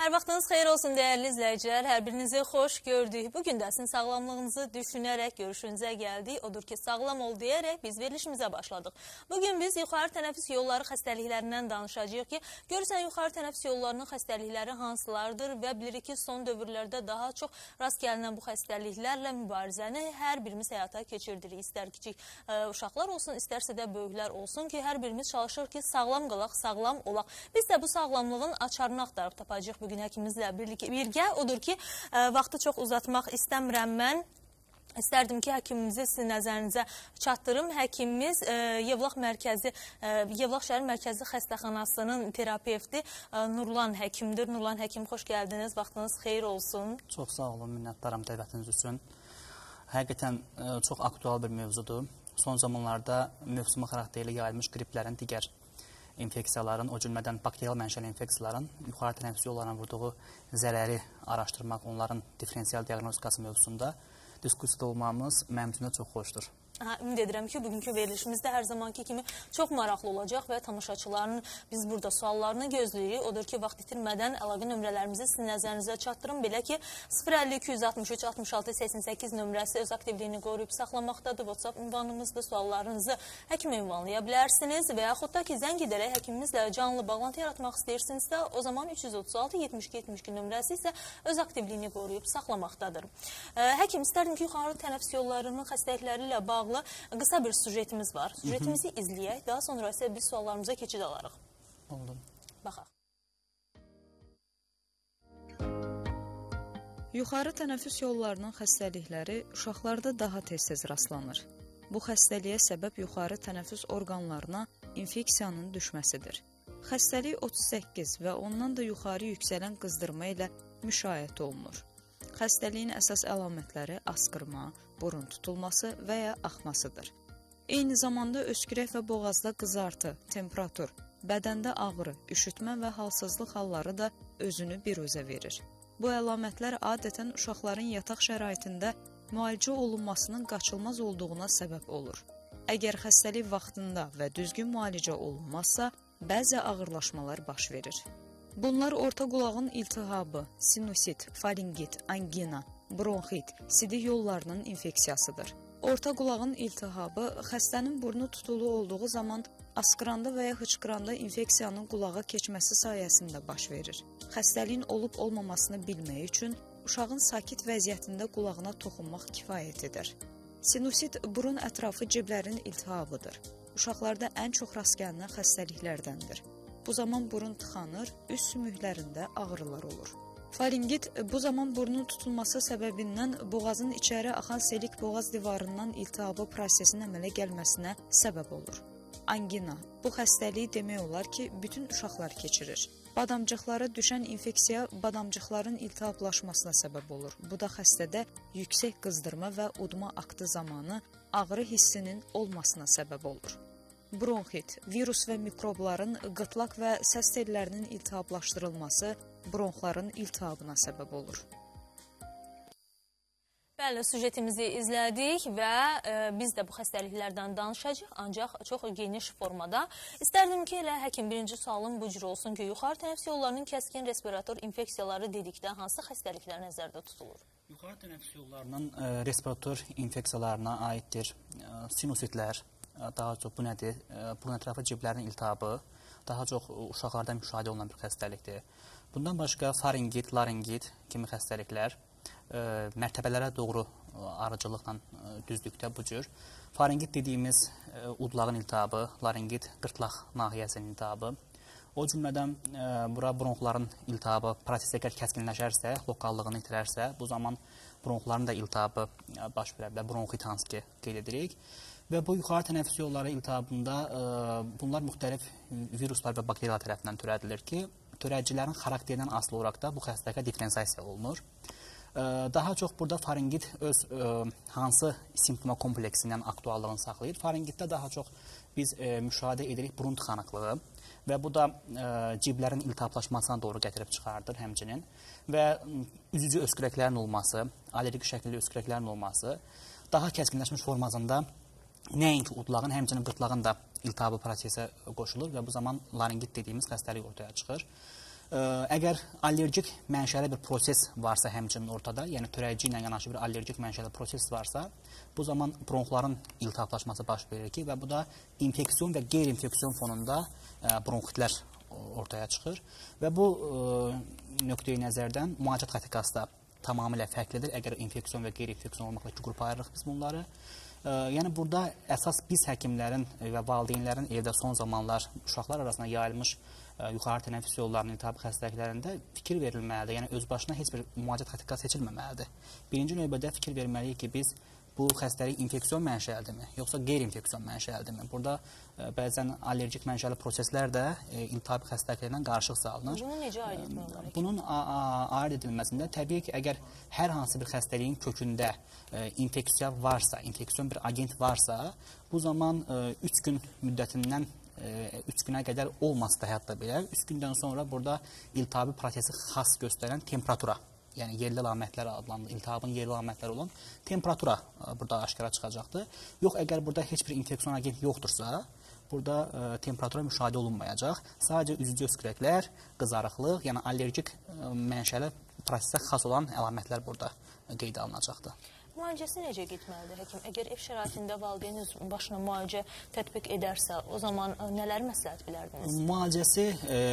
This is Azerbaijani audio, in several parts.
Hər vaxtınız xeyir olsun dəyərli izləyicilər, hər birinizi xoş gördük. Bugün də sizin sağlamlığınızı düşünərək görüşünüzə gəldik. Odur ki, sağlam ol deyərək biz verilişimizə başladıq. Bugün biz yuxarı tənəffüs yolları xəstəliklərindən danışacağıq ki, görürsən yuxarı tənəffüs yollarının xəstəlikləri hansılardır və bilirik ki, son dövrlərdə daha çox rast gəlinən bu xəstəliklərlə mübarizəni hər birimiz həyata keçirdirik. İstər kiçik uşaqlar olsun, istərsə də böyüklər olsun ki, hər birimiz çalışır ki, sağlam qalaq, sağlam olaq. Biz də bu sağlamlığın açarını axtarıb tapacağıq bugün həkimimizlə birgə. Odur ki, vaxtı çox uzatmaq istəmirəm mən. İstərdim ki, həkimimizi sizin nəzərinizə çatdırım. Həkimimiz Yevlax şəhər mərkəzi xəstəxanasının terapevti Nurlan həkimdir. Nurlan həkim, xoş gəldiniz. Vaxtınız xeyir olsun. Çox sağ olun, minnətdaram dəvətiniz üçün. Həqiqətən çox aktual bir mövzudur. Son zamanlarda mövsümü xarakterli yayılmış qriplərin, digər infeksiyaların, o cümlədən bakteriyal mənşəli infeksiyaların yuxarı tənəffüs yollarına vurduğu zərəri araşdırmaq, onların diferensial diaqnostikası mövzusunda diskussiyada olmamız mənim üçün də çox xoşdur. Ümid edirəm ki, bugünkü verilişimizdə hər zamanki kimi çox maraqlı olacaq və tamaşaçıların biz burada suallarını gözləyirik. Odur ki, vaxt itirmədən əlaqə nömrələrimizi sizin nəzərinizə çatdırım. Belə ki, 050-263-66-88 nömrəsi öz aktivliyini qoruyub saxlamaqdadır. WhatsApp ünvanımızda suallarınızı həkimə ünvanlaya bilərsiniz və yaxud da ki, zəng edərək həkimimizlə canlı bağlantı yaratmaq istəyirsinizsə, o zaman 336-72-72 nömrəsi isə öz aktivliyini qoruyub saxlamaqdadır. Həkim, istərdim ki, yuxarı tənəffüs yollarının xəstəlikləri ilə bağlı qısa bir sujetimiz var. Sujetimizi izləyək, daha sonra isə biz suallarımıza keçid alarıq. Oldu. Baxaq. Yuxarı tənəffüs yollarının xəstəlikləri uşaqlarda daha tez-tez rastlanır. Bu xəstəliyə səbəb yuxarı tənəffüs orqanlarına infeksiyanın düşməsidir. Xəstəlik 38 və ondan da yuxarı yüksələn qızdırma ilə müşayiət olunur. Xəstəliyin əsas əlamətləri asqırma, burun tutulması və ya axmasıdır. Eyni zamanda öskürək və boğazda qızartı, temperatur, bədəndə ağrı, üşütmə və halsızlıq halları da özünü biruzə verir. Bu əlamətlər adətən uşaqların yataq şəraitində müalicə olunmasının qaçılmaz olduğuna səbəb olur. Əgər xəstəlik vaxtında və düzgün müalicə olunmazsa, bəzi ağırlaşmalar baş verir. Bunlar orta qulağın iltihabı, sinusit, faringit, angina, bronxit, sidik yollarının infeksiyasıdır. Orta qulağın iltihabı xəstənin burnu tutulu olduğu zaman asqıranda və ya hıçqıranda infeksiyanın qulağa keçməsi sayəsində baş verir. Xəstəliyin olub-olmamasını bilmək üçün uşağın sakit vəziyyətində qulağına toxunmaq kifayət edir. Sinusit burun ətrafı ciblərin iltihabıdır. Uşaqlarda ən çox rast gəlinən xəstəliklərdəndir. Bu zaman burun tıxanır, üst sümüklərində ağrılar olur. Faringit bu zaman burnun tutulması səbəbindən boğazın içəri axan selik boğaz divarından iltihabı prosesinin əmələ gəlməsinə səbəb olur. Angina bu xəstəliyi demək olar ki, bütün uşaqlar keçirir. Badamcıqlara düşən infeksiya badamcıqların iltihablaşmasına səbəb olur. Bu da xəstədə yüksək qızdırma və udma aktı zamanı ağrı hissinin olmasına səbəb olur. Bronxit, virus və mikrobların qıtlaq və səs tellərinin iltihablaşdırılması bronxların iltihabına səbəb olur. Bəli, sujetimizi izlədik və biz də bu xəstəliklərdən danışacağıq, ancaq çox geniş formada. İstərdim ki, elə həkim birinci sualım bu cür olsun ki, yuxarı tənəffüs yollarının kəskin respirator infeksiyaları dedikdə hansı xəstəliklər nəzərdə tutulur? Yuxarı tənəffüs yollarının respirator infeksiyalarına aiddir sinusitlər. Daha çox bu nədir? Burun ətrafı ciblərin iltihabı daha çox uşaqlarda müşahidə olunan bir xəstəlikdir. Bundan başqa faringit, laringit kimi xəstəliklər mərtəbələrə doğru arıcılıqla düzdükdə bu cür. Faringit dediyimiz udlağın iltihabı, laringit qırtlaq nahiyəsinin iltihabı. O cümlədən bura bronxların iltihabı proses əgər kəskinləşərsə, lokallığını itirərsə, bu zaman bronxların da iltihabı baş verə bilər. Bronxit hansı ki qeyd edirik. Və bu yuxarı tənəffüs yolları iltihabında bunlar müxtəlif viruslar və bakteriyalar tərəfindən törədilir ki, törədicilərin xarakterindən asılı olaraq da bu xəstəlikə diferensiasiya olunur. Daha çox burada faringit öz hansı simptoma kompleksindən aktuallığını saxlayır. Faringitdə daha çox biz müşahidə edirik burun tıxanıqlığı və bu da ciblərin iltihablaşmasına doğru gətirib çıxardır həmçinin və üzücü öskürəklərin olması, allergik şəkilli öskürəklərin olması, daha kəskinləşmiş formasında nəinki udlağın, həmçinin qırtlağın da iltihabı prosesə qoşulur və bu zaman laringit dediyimiz xəstəlik ortaya çıxır. Əgər allergik mənşəli bir proses varsa həmçinin ortada, yəni törədici ilə yanaşı bir allergik mənşəli proses varsa, bu zaman bronxların iltihaplaşması baş verir ki, və bu da infeksiyon və qeyri-infeksiyon fonunda bronxitlər ortaya çıxır. Və bu nöqteyi nəzərdən müalicət xətti da tamamilə fərqlidir. Əgər infeksiyon və qeyri-infeksiyon olmaqla iki qrupa ayırırıq biz bunları. Yəni burada əsas biz həkimlərin və valideynlərin evdə son zamanlar uşaqlar arasında yayılmış yuxarı tənəffüs yollarının iltihabı xəstəliklərində fikir verilməlidir. Yəni öz başına heç bir müalicət xətti seçilməməlidir. Birinci növbədə fikir verməliyik ki, biz bu xəstəlik infeksiyon mənşəlidirmi, yoxsa qeyri-infeksiyon mənşəlidirmi? Burada bəzən allergik mənşəli proseslər də iltihabı xəstəliklərlə qarışıq salınır. Bunu necə ayırt etmək olar? Bunun ayırt edilməsində təbii ki, əgər hər hansı bir xəstəliyin kökündə infeksiya varsa, infeksiyon bir agent varsa, bu zaman 3 gün müddətindən 3 günə qədər olmasa da hətta belə, 3 gündən sonra burada iltihabi prosesi xas göstərən temperatura, yəni yerli əlamətlər adlanır, iltihabın yerli əlamətləri olan temperatura burada aşkara çıxacaqdır. Yox, əgər burada heç bir infeksiyon agent yoxdursa, burada temperatura müşahidə olunmayacaq. Sadəcə üzücü öskürəklər, qızarıqlıq, yəni allergik mənşəli prosesə xas olan əlamətlər burada qeydə alınacaqdır. Müalicəsi necə getməlidir həkim? Əgər ev şəraitində valideyn öz başına müalicə tətbiq edərsə, o zaman nələri məsləhət bilərdiniz? Müalicəsi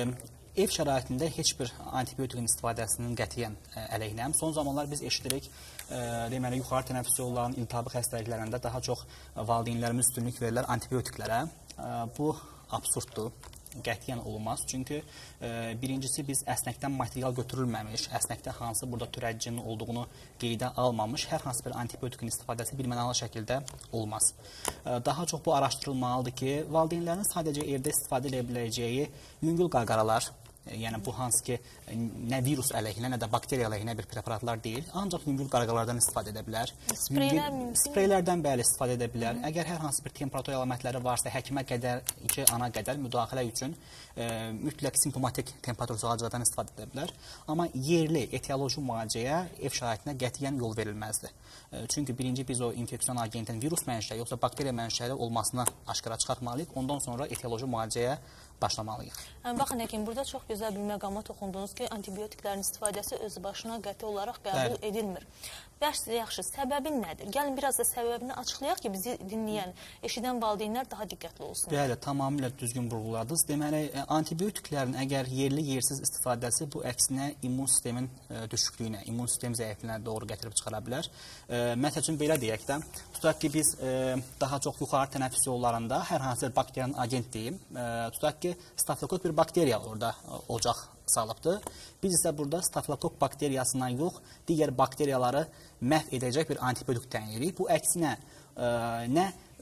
ev şəraitində heç bir antibiotikin istifadəsinin qətiyyən əleyhinəm. Son zamanlar biz eşidirik, deməli, yuxarı tənəffüs yollarının iltihabı xəstəliklərində daha çox valideynlərimiz üstünlük verirlər antibiotiklərə. Bu absurddur. Qətiyyən olmaz. Çünki birincisi biz əsnəkdən material götürülməmiş, əsnəkdə hansı burada törədicinin olduğunu qeydə almamış, hər hansı bir antibiotikin istifadəsi birmənalı şəkildə olmaz. Daha çox bu araşdırılmalıdır ki, valideynlərin sadəcə evdə istifadə edə biləcəyi yüngül qarqaralar, yəni bu hansı ki, nə virus əleyhinə, nə də bakteriya əleyhinə bir preparatlar deyil, ancaq yüngül qarqaralardan istifadə edə bilər. Spreylərdən bəli istifadə edə bilər. Əgər hər hansı bir temperatur əlamətləri varsa, həkimə qədər, ana qədər müdaxilə üçün mütləq simptomatik temperatur sağalcılardan istifadə edə bilər. Amma yerli etioloji müalicəyə ev şəraitində qətiyyən yol verilməzdir. Çünki birinci biz o infeksiyon agentin virus mənşəli yoxsa bakteriya mənşəli olmasını aşkara çıxartmalıyıq. Ondan sonra etioloji müalicəyə başlamalıyıq. Baxın həkim, burada çox gözəl bir məqama toxundunuz ki, antibiotiklərin istifadəsi özü başına qəti olaraq qəbul edilmir. Yaxşı, səbəbi nədir? Gəlin biraz da səbəbini açıqlayaq ki, bizi dinləyən, eşidən valideynlər daha diqqətli olsun. Bəli, tamamilə düzgün vurğuladınız. Deməli, antibiotiklərin əgər yerli yersiz istifadəsi bu əksinə immun sistemin düşüklüyünə, immun sistem zəifliyinə doğru gətirib çıxara bilər. Məsəl üçün belə deyək də, tutaq ki, biz daha çox yuxarı tənəffüs yollarında hər hansı bir bakteriyanın agent deyim, tutaq ki, stafilokok bir bakteriya orada ocaq salıbdır. Biz isə burada stafilokok bakteriyasından yox, digər bakteriyaları məhv edəcək bir antibiotik təyin edirik. Bu əksinə nə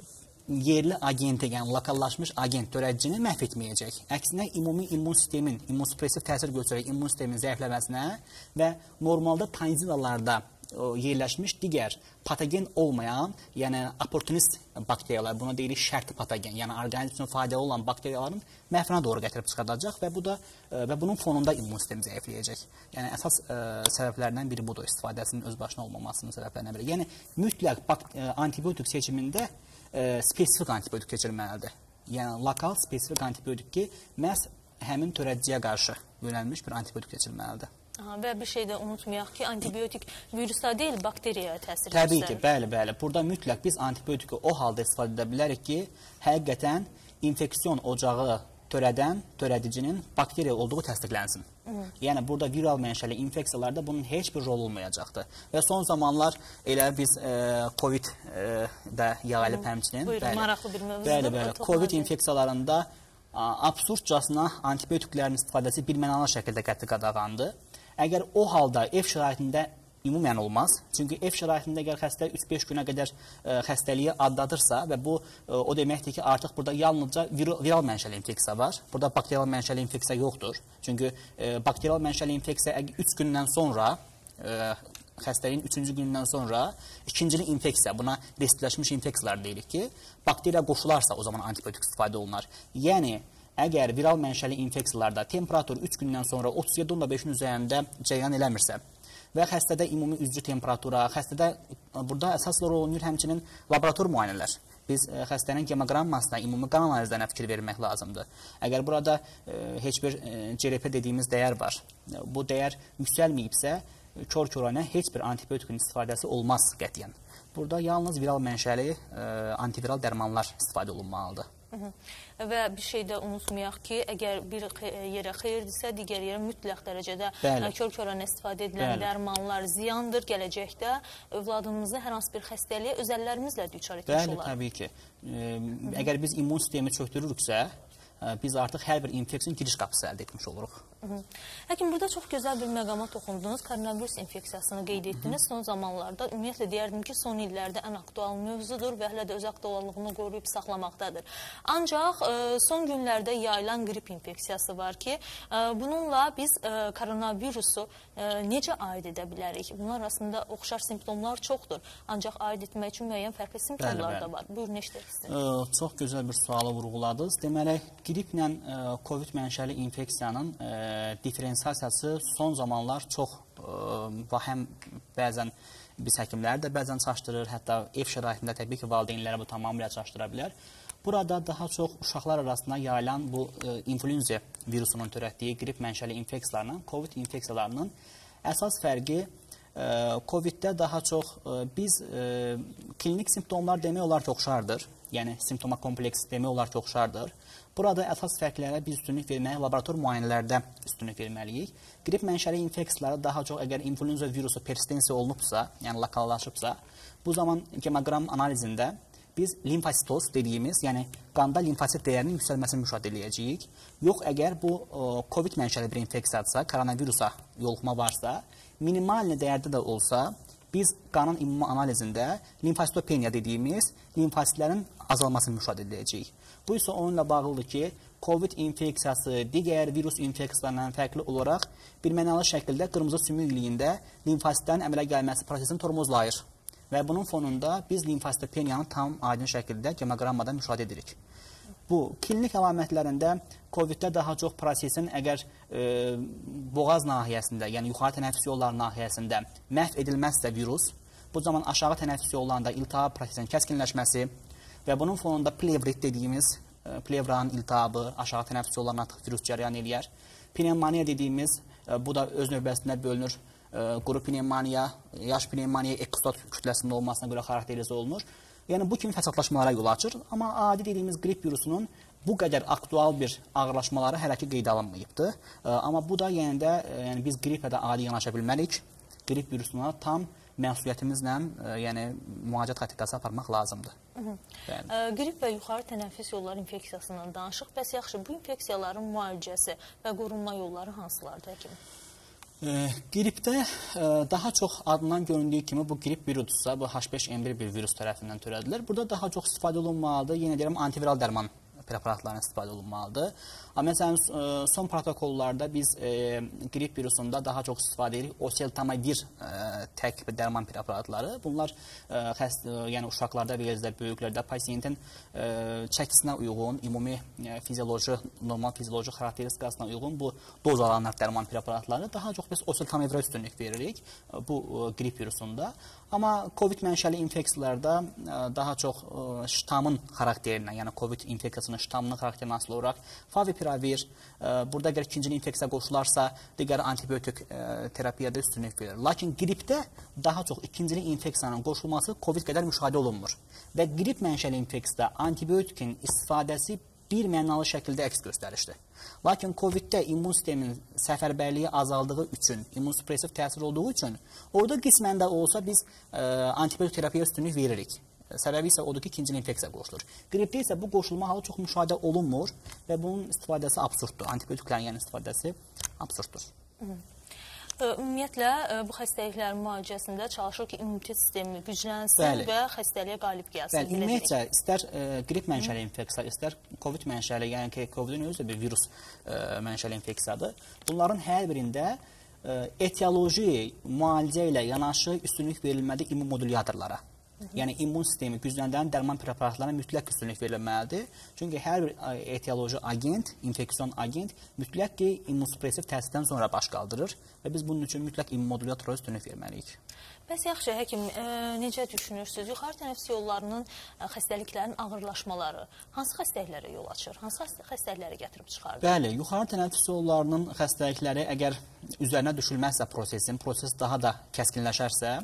yerli agenti, yəni lokallaşmış agent törədicini məhv etməyəcək. Əksinə ümumi immun sistemin, immunsuppressiv təsir göstərəcək immun sistemin zəifləməsinə və normalda tanzilalarda yerləşmiş digər patogen olmayan, yəni opportunist bakteriyalar, buna deyirik şərti patogen, yəni orqanizm üçün faydalı olan bakteriyaların məhvinə doğru gətirib çıxardacaq və bunun fonunda immun sistem zəifləyəcək. Yəni əsas səbəblərdən biri budur, istifadəsinin öz başına olmamasının səbəblərindən biri. Yəni mütləq antibiotik seçimində spesifik antibiotik seçilməlidir. Yəni lokal spesifik antibiotik ki, məhz həmin törədiciyə qarşı yönəlmiş bir antibiotik seçilməlidir. Və bir şey də unutmayaq ki, antibiotik virüsa deyil, bakteriyaya təsir göstərir. Təbii ki, bəli. Burada mütləq biz antibiotiki o halda istifadə edə bilərik ki, həqiqətən infeksiyon ocağı törədən törədicinin bakteriya olduğu təsdiqlənsin. Yəni, burada viral mənşəli infeksiyalarda bunun heç bir rol olmayacaqdır. Və son zamanlar elə biz COVID-də yayılıb həmçinin. Buyurun, maraqlı bir mövzudur. Bəli. COVID infeksiyalarında absurdcasına antibiotiklərin istifadəsi birmənalı şəkildə qəti qadağandır. Əgər o halda ev şəraitində ümumən olmaz. Çünki ev şəraitində əgər xəstə 3-5 günə qədər xəstəliyi adladırsa və bu o deməkdir ki, artıq burada yalnızca viral mənşəli infeksiya var. Burada bakterial mənşəli infeksiya yoxdur. Çünki bakterial mənşəli infeksiya 3 gündən sonra xəstəliyin 3-cü gündən sonra ikincili infeksiya, buna resitləşmiş infeksiyalar deyirik ki, bakteriya qoşularsa o zaman antibiotik istifadə olunar. Yəni, əgər viral mənşəli infeksiyalarda temperatur 3 gündən sonra 37.5-in üzərində cərəyan eləmirsə və xəstədə ümumi üzücü temperatura, xəstədə burada əsas rol oynayır həmçinin laborator müayinələr. Biz xəstənin gemogrammasına, ümumi qan analizlərinə fikir vermək lazımdır. Əgər burada heç bir CRP dediyimiz dəyər var, bu dəyər yüksəlməyibsə, kör-körənə heç bir antibiotikin istifadəsi olmaz qətiyyən. Burada yalnız viral mənşəli antiviral dərmanlar istifadə olunmalıdır. Və bir şey də unutmayaq ki, əgər bir yerə xeyirdirsə, digər yerə mütləq dərəcədə kör-körənə istifadə edilən dərmanlar ziyandır. Gələcəkdə övladımızı hər hansı bir xəstəliyə özəllərimizlə düçar etmiş olar. Bəli, təbii ki. Əgər biz immun sistemi çöktürürüksə, biz artıq hər bir infeksiyanın giriş qapısı əldə etmiş oluruq. Həkim, burada çox gözəl bir məqama toxundunuz. Koronavirus infeksiyasını qeyd etdiniz. Son zamanlarda ümumiyyətlə deyərdim ki, son illərdə ən aktual mövzudur və hələ də öz aktuallığını qoruyub saxlamaqdadır. Ancaq son günlərdə yayılan qrip infeksiyası var ki, bununla biz koronavirusu necə aid edə bilərik? Bunlar arasında oxşar simptomlar çoxdur. Ancaq aid etmək üçün müəyyən fərqli simptomlar da var. Buyurun, eşitəksiniz. Çox gözəl bir sualı vurğuladınız. Deməli, qriplə COVID mənşəli infeksiyanın diferensiyasiyası son zamanlar çox həm bəzən biz həkimləri də bəzən çaşdırır, hətta ev şəraitində təbii ki, valideynləri bu tamamilə çaşdıra bilər. Burada daha çox uşaqlar arasında yayılan bu influenza virusunun törətdiyi qrip mənşəli infeksiyalarla COVID infeksiyalarının əsas fərqi COVID-də daha çox biz klinik simptomlar demək olar ki, oxşardır. Yəni, simptoma kompleks demək olar ki, oxşardır. Burada əsas fərqlərə biz üstünlük verməyi laborator müayinələrdə üstünlük verməliyik. Qrip mənşəli infeksiyaları daha çox əgər influenza virusu persistensiya olunubsa, yəni lokallaşıbsa, bu zaman gemoqram analizində biz limfositoz dediyimiz, yəni qanda limfosit dəyərinin yüksəlməsini müşahidə edəcəyik. Yox, əgər bu COVID mənşəli bir infeksiyadırsa, koronavirusa yoluxma varsa, minimal dəyərdə də olsa, biz qanın ümumi analizində limfositopeniya dediyimiz limfositlərin azalmasını müşahidə edəcəyik. Bu isə onunla bağlıdır ki, COVID infeksiyası digər virus infeksiyalarından fərqli olaraq birmənalı şəkildə qırmızı sümüklüyündə limfositlərin əmələ gəlməsi prosesini tormozlayır. Və bunun fonunda biz limfositopeniyanı tam aydın şəkildə gemoqrammada müşahidə edirik. Bu, klinik əlamətlərində COVID-də daha çox prosesin əgər boğaz nahiyəsində, yəni yuxarı tənəffüs yolları nahiyəsində məhv edilməzsə virus, bu zaman aşağı tənəffüs yollarında iltihab prosesinin kəskinləşməsi və bunun fonunda plevrit dediyimiz plevranın iltihabı, aşağı tənəffüs yollarına artıq virus cəryan eləyər. Pnevmoniya dediyimiz, bu da öz növbəsində bölünür. Quru pnevmoniya, yaş pnevmoniya ekzot kütləsində olmasına görə xarakterizə olunur. Yəni, bu kimi fəsadlaşmalara yol açır. Amma adi dediyimiz qrip virusunun bu qədər aktual bir ağırlaşmaları hələ ki qeydə alınmayıbdır. Amma bu da yəni biz qripə də adi yanaşa bilmərik. Qrip virusuna tam məsuliyyətimizlə müalicət taktikası aparmaq lazımdır. Qrip və yuxarı tənəffüs yolları infeksiyasından danışıq. Bəs yaxşı, bu infeksiyaların müalicəsi və qorunma yolları hansılardır, həkim? Qripdə daha çox adından göründüyü kimi bu qrip virusdursa, bu H5N1 bir virus tərəfindən törədilir. Burada daha çox istifadə olunmalıdır. Yenə deyirəm, antiviral dərman preparatlarına istifadə olunmalıdır. Amma məsələn, son protokollarda biz qrip virusunda daha çox istifadə edirik oseltamivir tək dərman preparatları. Bunlar yəni uşaqlarda və böyüklərdə pasiyentin çəkisinə uyğun, ümumi fizioloji, normal fizioloji xarakteristikasına uyğun bu doz alanlar dərman preparatları. Daha çox biz oseltamivirə üstünlük veririk bu qrip virusunda. Amma COVID mənşəli infeksiyalarda daha çox ştamın xarakterindən, yəni COVID infeksiyasının ştamının xarakterindən asılı olaraq favipiravir, burada əgər ikinci infeksiya qoşularsa, digər antibiotik terapiyada üstünlük verilir. Lakin qripdə daha çox ikinci infeksiyanın qoşulması COVID qədər müşahidə olunmur. Və qrip mənşəli infeksiyada antibiotikin istifadəsi bir mənalı şəkildə əks göstərişdir. Lakin COVID-də immun sistemin səfərbərliyi azaldığı üçün, immunosupressiv təsir olduğu üçün, orada qismən də olsa biz antibiotik terapiyaya üstünlük veririk. Səbəbi isə odur ki, ikinci infeksiya qoşulur. Qripdə isə bu qoşulma halı çox müşahidə olunmur və bunun istifadəsi absurddur. Antibiotiklərin yəni istifadəsi absurddur. Ümumiyyətlə, bu xəstəliklərin müalicəsində çalışır ki, immunitet sistemi güclənsin və xəstəliyə qalib gəlsin. Ümumiyyətlə, istər qrip mənşəli infeksiya, istər COVID mənşəli, yəni ki, COVID-in özü də bir virus mənşəli infeksiyadır. Bunların hər birində etioloji müalicə ilə yanaşı üstünlük verilməli immunmodulyatorlara. Yəni immun sistemi gücləndirən dərman preparatlarına mütləq üstünlük verilməlidir. Çünki hər bir etioloji agent, infeksiyon agent mütləq ki, immunosupressiv təsirdən sonra baş qaldırır və biz bunun üçün mütləq immunomodulatora üstünlük verməliyik. Bəs yaxşı, həkim, necə düşünürsünüz? Yuxarı tənəffüs yollarının xəstəliklərin ağırlaşmaları hansı xəstəliklərə yol açır? Hansı xəstəlikləri gətirib çıxardır? Bəli, yuxarı tənəffüs yollarının xəstəlikləri əgər üzərinə düşülməzsə proses daha da kəskinləşərsə,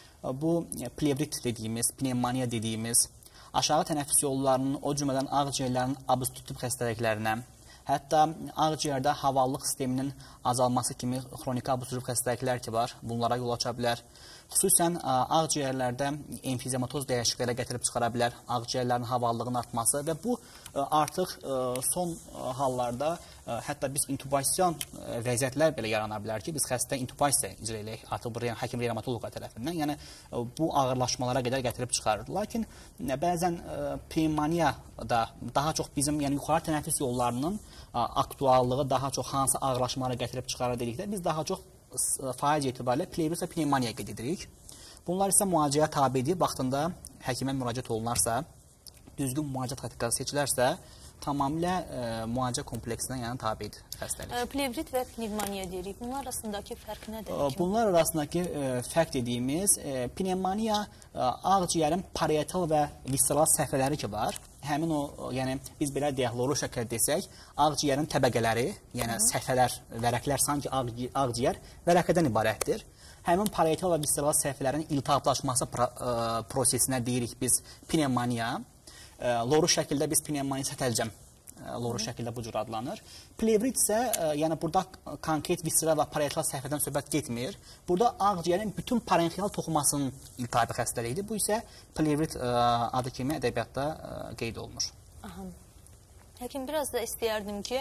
bu plevrit dediyimiz, pnevmoniya dediyimiz, aşağı tənəffüs yollarının, o cümlədən ağciyərlərinin obstruktiv xəstəliklərinə, hətta ağciyərdə havalılıq sisteminin azalması kimi xroniki obstruktiv xəstəliklər ki var, bunlara yol aça bilər. Xüsusən ağciyərlərdə emfizematoz dəyişikliklərə gətirib çıxara bilər, ağciyərlərin havalılığının artması və bu artıq son hallarda hətta biz intubasiyon vəziyyətlər belə yarana bilər ki, biz xəstə intubasiya icra eləyək, artıq bu həkim reanimatoloqa tərəfindən, yəni bu ağırlaşmalara qədər gətirib çıxarır. Lakin bəzən pnevmoniya da daha çox bizim, yəni yuxarı tənəffüs yollarının aktuallığı daha çox hansı ağırlaşmalara gətirib çıxarır dedikdə, biz daha çox faiz etibarilə plevrit və pnevmoniyaya qeyd edirik. Bunlar isə müalicəyə tabidir. Vaxtında həkimə müraciət olunarsa, düzgün müalicə taktikası seçilərsə, tamamilə müalicə kompleksinə yəni tabidir xəstəlik. Plevrit və pnevmoniya deyirik. Bunlar arasındakı fərq nədir? Bunlar arasındakı fərq dediyimiz pnevmoniya ağciyərin parietal və visceral səhifələri ki var. Həmin o, yəni biz belə diaqloji şəkildə desək, ağciyərin təbəqələri, yəni səhifələr, vərəqlər sanki ağciyər vərəqədən ibarətdir. Həmin parietal və visceral səhifələrin iltihaplaşması prosesinə deyirik biz pnevmoniya. Loru şəkildə biz pnevmoniya sətəlcəm loru şəkildə bu cür adlanır. Plevrit isə, yəni burada konkret visceral və parietal səhifədən söhbət getmir. Burada ağciyərin bütün parenxial toxumasının iltihabi xəstəliyidir. Bu isə plevrit adı kimi ədəbiyyatda qeyd olunur. Aha. Həkim, biraz da istəyərdim ki,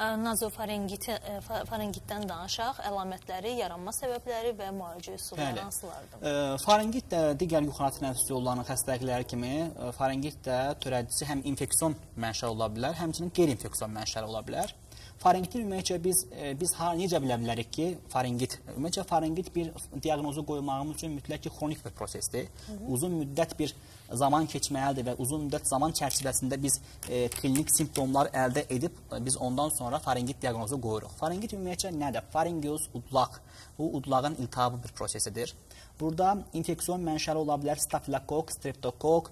nazofaringitdən danışaq, əlamətləri, yaranma səbəbləri və müalicə üsulları hansılardır? Faringit də digər yuxarı tənəffüs yollarının xəstəlikləri kimi, faringit də törədicisi həm infeksion mənşəli ola bilər, həmçinin qeyri-infeksion mənşəli ola bilər. Faringitin ümumiyyətcə biz necə bilə bilərik ki, ümumiyyətcə faringit bir diaqnozu qoymağımız üçün mütləq ki, xronik bir prosesdir. Uzun müddət bir zaman keçməlidir və uzun müddət zaman çərçivəsində biz klinik simptomlar əldə edib, biz ondan sonra faringit diaqnozu qoyuruq. Faringit ümumiyyətcə nədir? Faringiyoz udlaq. Bu udlağın iltihabı bir prosesidir. Burada infeksiyon mənşəli ola bilər stafilokok, streptokok,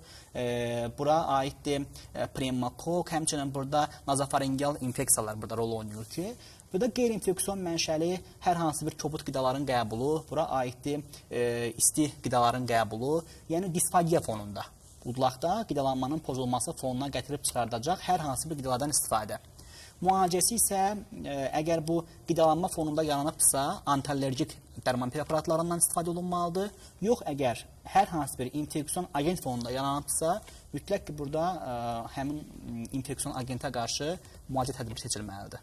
bura aiddir pneumokok, həmçinin burada nazofaringeal infeksiyalar burada rol oynayır ki, burada qeyri-infeksiyon mənşəli hər hansı bir kobud qidaların qəbulu, bura aiddir isti qidaların qəbulu, yəni disfagiya fonunda, udlaqda qidalanmanın pozulması fonuna gətirib çıxardacaq hər hansı bir qidalardan istifadə. Müalicəsi isə əgər bu qidalanma fonunda yaranıbdırsa, antiallergik dərman preparatlarından istifadə olunmalıdır. Yox, əgər hər hansı bir infeksiyon agent fonunda yaranıbdırsa, mütləq ki, burada həmin infeksiyon agentə qarşı müalicə tədbiri seçilməlidir.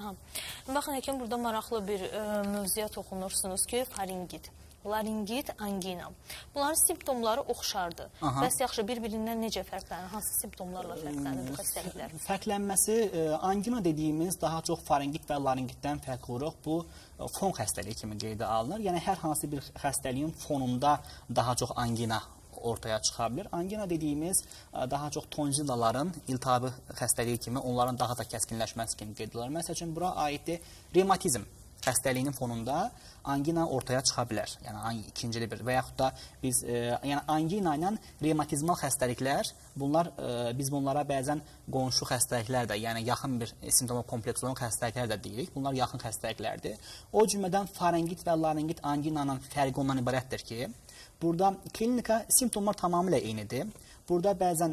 Baxın, həkim, burada maraqlı bir mövzuya toxunursunuz ki, faringit, laringit, angina. Bunların simptomları oxşardır. Bəs yaxşı, bir-birindən necə fərqlənir? Hansı simptomlarla fərqlənir bu xəstəliklər? Fərqlənməsi, angina dediyimiz daha çox faringit və laringitdən fərq quraq. Bu, fon xəstəliyi kimi qeydə alınır. Yəni, hər hansı bir xəstəliyin fonunda daha çox angina ortaya çıxa bilir. Angina dediyimiz daha çox tonzillaların iltihabı xəstəliyi kimi onların daha da kəskinləşməsi kimi qeyd edilir. Məsəl üçün, bura aiddir revmatizm xəstəliyinin fonunda angina ortaya çıxa bilər. Yəni, ikincili bir və yaxud da biz, yəni angina ilə revmatizmal xəstəliklər, bunlar, biz bunlara bəzən qonşu xəstəliklər də, yəni yaxın bir simptoma kompleks olan xəstəliklər də deyirik. Bunlar yaxın xəstəliklərdir. O cümlədən faringit və laringit anginanın fərqi ondan ibarətdir ki, burada klinika simptomlar tamamilə eynidir. Burada bəzən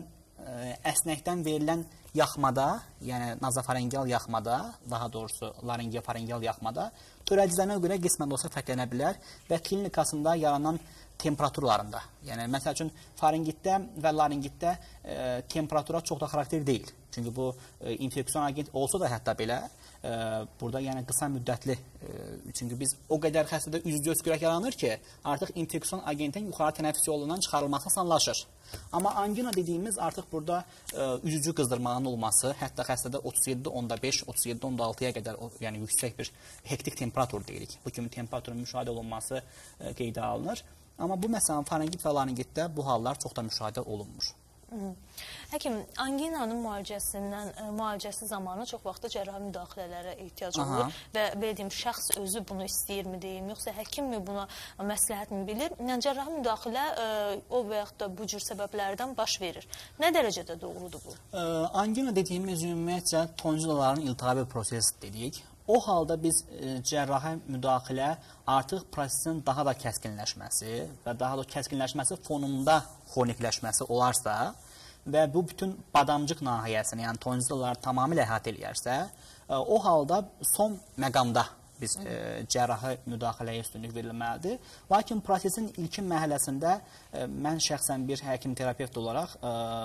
əsnəkdən verilən yaxmada, yəni nazofaringeal yaxmada, daha doğrusu laringeofaringeal yaxmada törədicilərinə görə qismən də olsa fərqlənə bilər və klinikasında yaranan temperaturlarında. Yəni, məsəl üçün, faringitdə və laringitdə temperatura çox da xarakter deyil. Çünki bu infeksiyon agent olsa da hətta belə, burada yəni qısa müddətli, çünki biz o qədər xəstədə üz-göz görək yaranır ki, artıq infeksiyon agentin yuxarı tənəffüs yolundan çıxarılması asanlaşır. Amma angina dediyimiz artıq burada üzücü qızdırmanın olması, hətta xəstədə 37.5, 37.6-ya qədər, yəni yüksək bir hektik temperatur deyirik. Bu kimi temperaturun müşahidə olunması qeydə alınır. Amma bu məsələn faringit və laringitdə bu hallar çox da müşahidə olunmur. Həkim, anginanın müalicəsi zamanı çox vaxtda cərrahi müdaxilələrə ehtiyac olur və belə deyim, şəxs özü bunu istəyirmi deyim, yoxsa həkim mi buna məsləhətmi bilir? Yəni, cərrahi müdaxilə o və yaxud da bu cür səbəblərdən baş verir. Nə dərəcədə doğrudur bu? Angina dediyimiz ümumiyyətcə tonzillaların iltihabi proses dedik. O halda biz cərrahi müdaxilə artıq prosesin daha da kəskinləşməsi və daha da kəskinləşməsi fonunda xronikləşməsi olarsa və bu bütün badamcıq nahiyəsini, yəni tonzillaları tamamilə əhatə eləyərsə, o halda son məqamda biz cərrahi müdaxiləyə üstünlük verilməlidir. Lakin prosesin ilkin mərhələsində mən şəxsən bir həkim terapevt olaraq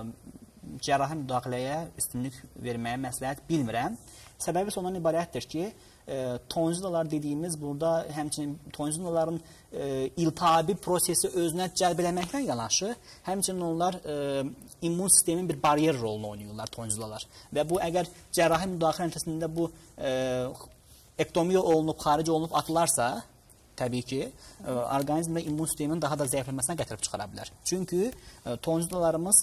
cərrahi müdaxiləyə üstünlük verməyə məsləhət bilmirəm. Səbəbi ondan ibarətdir ki, tonzillalar dediyimiz burada həmçinin tonzillaların iltihabi prosesi özünə cəlb eləməklə yanaşı, həmçinin onlar immun sistemin bir bariyer rolunu oynayırlar tonzillalar. Və bu əgər cərrahi müdaxilə nəticəsində bu ektomiya olunub, xaric olunub atılarsa, təbii ki, orqanizmdə immun sistemin daha da zəifləməsinə gətirib çıxara bilər. Çünki tonzillalarımız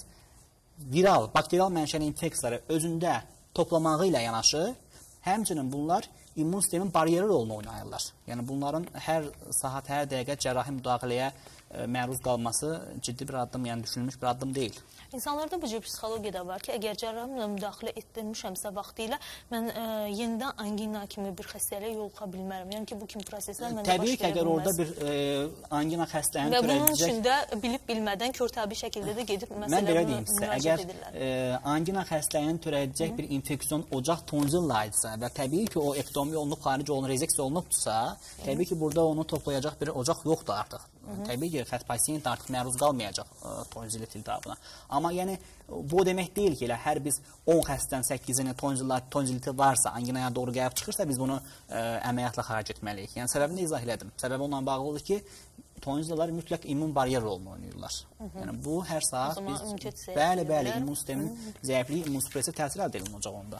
viral, bakterial mənşəli infeksiyaları özündə toplamağı ilə yanaşı, həmçinin bunlar immun sistemin bariyeri rolunu oynayırlar. Yəni bunların hər saat, hər dəqiqə cərrahi müdaxiləyə məruz qalması ciddi bir addım, yəni düşünülmüş bir addım deyil. İnsanlarda bu cür psixologiya da var ki, əgər cərrahi müdaxilə etdirmişəmsə vaxtilə mən yenidən angina kimi bir xəstəliyə yoluxa bilmərəm. Yəni ki, bu kimi proseslər məndə baş verə bilməz. Təbii ki, əgər orada bir angina xəstəliyini törədəcək... Və bunun üçün də bilib-bilmədən körtəbi şəkildə də gedib məsələ müraciət edirlər. Əgər angina xəstəliyini törədəcək bir infeksiyon ocaq tonzilla idisə və təbii ki, o ektomiya olunub, xaric olunub, rezeksiya olunubdursa, təbii ki, burada onu toplayacaq bir ocaq yoxdur artıq. Təbii ki, pasiyent artıq məruz qalmayacaq tonzillit iltihabına. Amma yəni bu demək deyil ki, elə hər biz 10 xəstədən 8-ini tonzilliti varsa, anginaya doğru gəlib çıxırsa, biz bunu əməliyyatla xaric etməliyik. Yəni səbəbini izah elədim. Səbəbi onunla bağlıdır ki, tonzillalar mütləq immun bariyer rolunu oynayırlar. Yəni bu hər saat biz bəli, immun sistemin zəifliyi, immun supressiv təsir əldə olunacaq onda.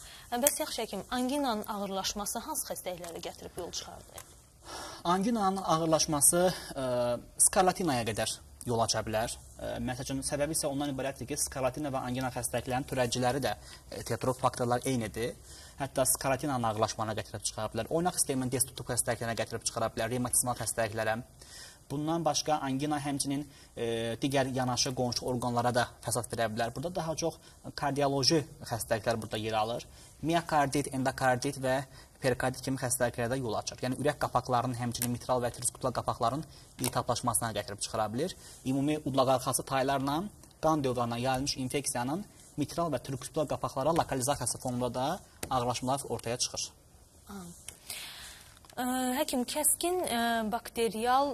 Bəs yaxşı həkim, anginanın ağırlaşması hansı xəstəliklərə gətirib yol çıxardı? Anginanın ağırlaşması skarlatinaya qədər yol aça bilər. Məsələn, səbəbi isə ondan ibarətdir ki, skarlatina və angina xəstəliklərinin törədiciləri də heterotrof faktorlar eynidir. Hətta skarlatinanın ağırlaşmana gətirib çıxara bilər. Oynaq sistemin destruktiv xəstəliklərə gətirib çıxara bilər, revmatizmal xəstəliklərə. Bundan başqa angina həmçinin digər yanaşı qonşu orqanlara da fəsad verə bilər. Burada daha çox kardioloji xəstəliklər burada yer alır. Miokardit, endokardit və perikardit kimi xəstəliklərdə yol açır. Yəni ürək qapaqlarının, həmçinin mitral və triskutlar qapaqların iltihaplaşmasına gətirib çıxara bilir. Ümumi udlaq-arxası taylarla qan dövranına yayılmış infeksiyanın mitral və triskutlar qapaqlara lokalizasiyası fonunda da ağırlaşmalar ortaya çıxır. Həkim, kəskin bakterial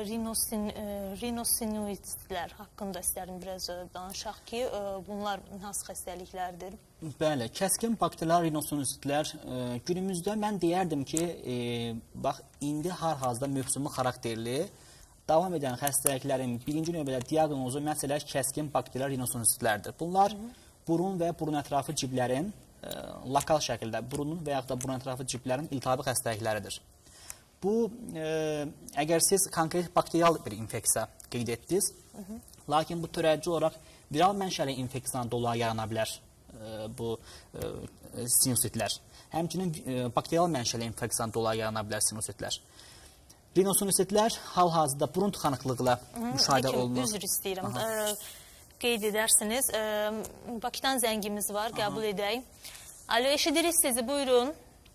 rinosinoidlər haqqında istərim biraz danışaq ki, bunlar hansı xəstəliklərdir? Bəli, kəskin bakterial rinosinoidlər günümüzdə mən deyərdim ki, bax, indi har-hazda mövsumi xarakterli davam edən xəstəliklərin birinci növbədə diaqnozu məsələ kəskin bakterial rinosinoidlərdir. Bunlar burun və burun ətrafı ciblərin lokal şəkildə burunun və yaxud da burun ətrafı ciblərin iltihabi xəstəlikləridir. Bu, əgər siz konkret bakterial bir infeksiya qeyd etdiniz, lakin bu törədici olaraq viral mənşəli infeksiyadan dolayı yarana bilər bu sinusitlər. Həmçinin bakterial mənşəli infeksiyadan dolayı yarana bilər sinusitlər. Rinosinusitlər hal-hazırda burun tıxanıqlıqla müşahidə olunur. Üzr istəyirəm. Qeyd edərsiniz. Bakıdan zəngimiz var, qəbul edək. Alo, eşidirik sizi, buyurun.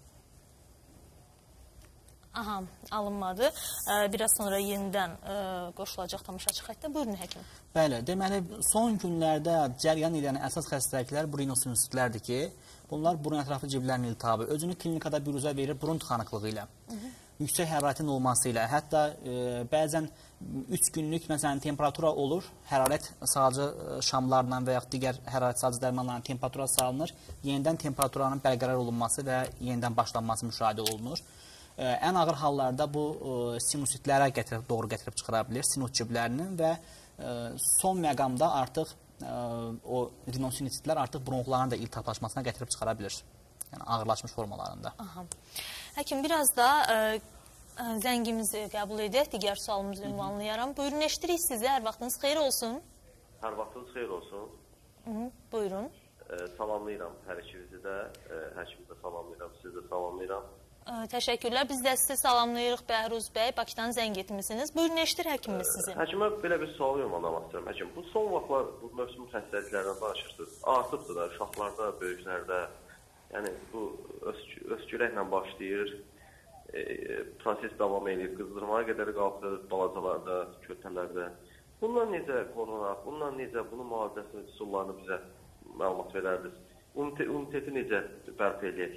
Aha, alınmadı. Biraz sonra yenidən qoşulacaq tamaşaçı xəttə. Buyurun, həkim. Bəli, deməli, son günlərdə cəryan edən əsas xəstəliklər bu rinosinusitlərdir ki, bunlar burun ətrafı ciblərin iltihabı. Özünü klinikada büruzə verir burun tıxanıqlığı ilə. Yüksək hərarətin olması ilə, hətta bəzən 3 günlük məsələn temperatura olur, hərarət sağcı şamlarla və yaxud digər hərarət sağcı dərmanlarla temperatura salınır, yenidən temperaturanın bərqərar olunması və yenidən başlanması müşahidə olunur. Ən ağır hallarda bu sinusitlərə doğru gətirib çıxara bilir, sinus ciblərinin və son məqamda artıq o rinosinusitlər artıq bronxların da iltihaplaşmasına gətirib çıxara bilir. Yəni ağırlaşmış formalarında. Aha. Həkim, biraz da Zəngimizi qəbul edək, digər sualımızı ünvanlayaram. Buyurun, eşidirik sizi, hər vaxtınız xeyir olsun. Hər vaxtınız xeyir olsun. Buyurun. Salamlayıram hər ikinizi də, həkimi də salamlayıram, sizi də salamlayıram. Təşəkkürlər, biz də sizi salamlayırıq Bəhruz bəy, Bakıdan zəng etmişsiniz. Buyurun, eşidir həkimimiz sizi. Həkimə belə bir sual ünvanlamaq istəyirəm. Həkim, bu son vaxtlar bu mövsüm xəstəliklərdən danışırsınız. Artıbdır da uşaqlarda, böyüklərdə, yəni bu öskürəklə başlayır, proses davam edir, qızdırmaya qədər qalxır balacalarda, kötələrdə. Bundan necə qorunaq, bundan necə, bunun müalicəsinin üsullarını bizə məlumat verərdiniz? Imuniteti necə bərpa edək?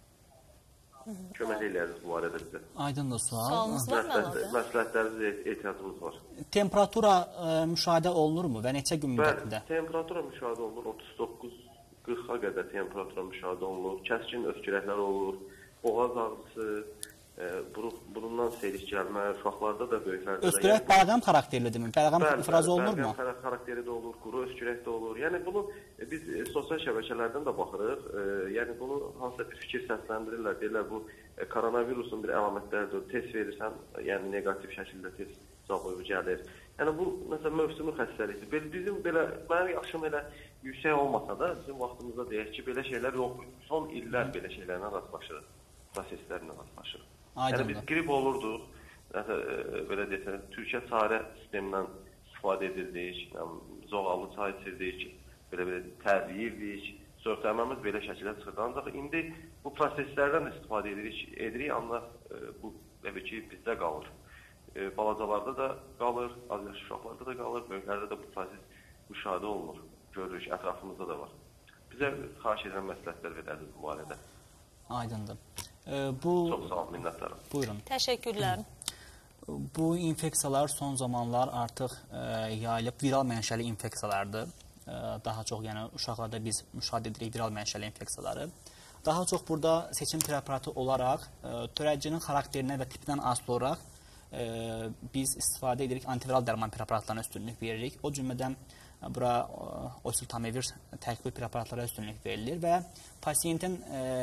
Kömək eləyərdiniz bu barədə bizə. Aydındır sual. Sualınız var mı əlavə? Məsləhətlərinizə ehtiyacımız var. Temperatura müşahidə olunurmu və neçə gün müddətində? Bəli, temperatura müşahidə olunur, 39-40-a qədər temperatura müşahidə olunur, kəskin öskürəklər olur, boğaz ağrısı, burundan seyrik gəlmə, uşaqlarda da, böyüklərdə də. Öskürək bəlğəm xarakterlidirmi? Bəlğəm ifraz olunurmu? Bəlğəm xarakteri də olur, quru öskürək də olur. Yəni bunu biz sosial şəbəkələrdən də baxırıq. Yəni bunu hansısa bir fikir səsləndirirlər, deyirlər bu koronavirusun bir əlamətləridir. Test verirsən, yəni neqativ şəkildə test cavabı gəlir. Yəni bu məsələn mövsümi xəstəlikdir. Bizim belə mənim yaşım elə yüksək olmasa da bizim vaxtımızda deyək ki, belə şeylər yoxdur. Son illər belə şeylərlə rastlaşırıq, proseslərlə rastlaşırıq. Yəni biz qrip olurduq, belə desək, Türkiyə çarə sistemindən istifadə edirdik, zoğallı çay içirdik, belə tərliyirdik, söhbətlərimiz belə şəkildə çıxırdı. Ancaq indi bu proseslərdən istifadə edirik, ancaq bu elə ki bizdə qalır. Balacalarda da qalır, az yaş uşaqlarda da qalır, böyüklərdə də bu proses müşahidə olunur, görürük, ətrafımızda da var. Bizə xahiş edən məsləhətlər verərdiniz bu barədə. Aydındır. Çox sağ olun, minnətdarım. Buyurun. Təşəkkürlər. Bu infeksiyalar son zamanlar artıq yayılıb viral mənşəli infeksiyalardır. Daha çox, yəni uşaqlarda biz müşahidə edirik viral mənşəli infeksiyaları. Daha çox burada seçim preparatı olaraq törədicinin xarakterinə və tipindən asılı olaraq biz istifadə edirik antiviral dərman preparatlarına üstünlük veririk. O cümlədən bura oseltamivir tərkibli preparatlara üstünlük verilir və pasiyentin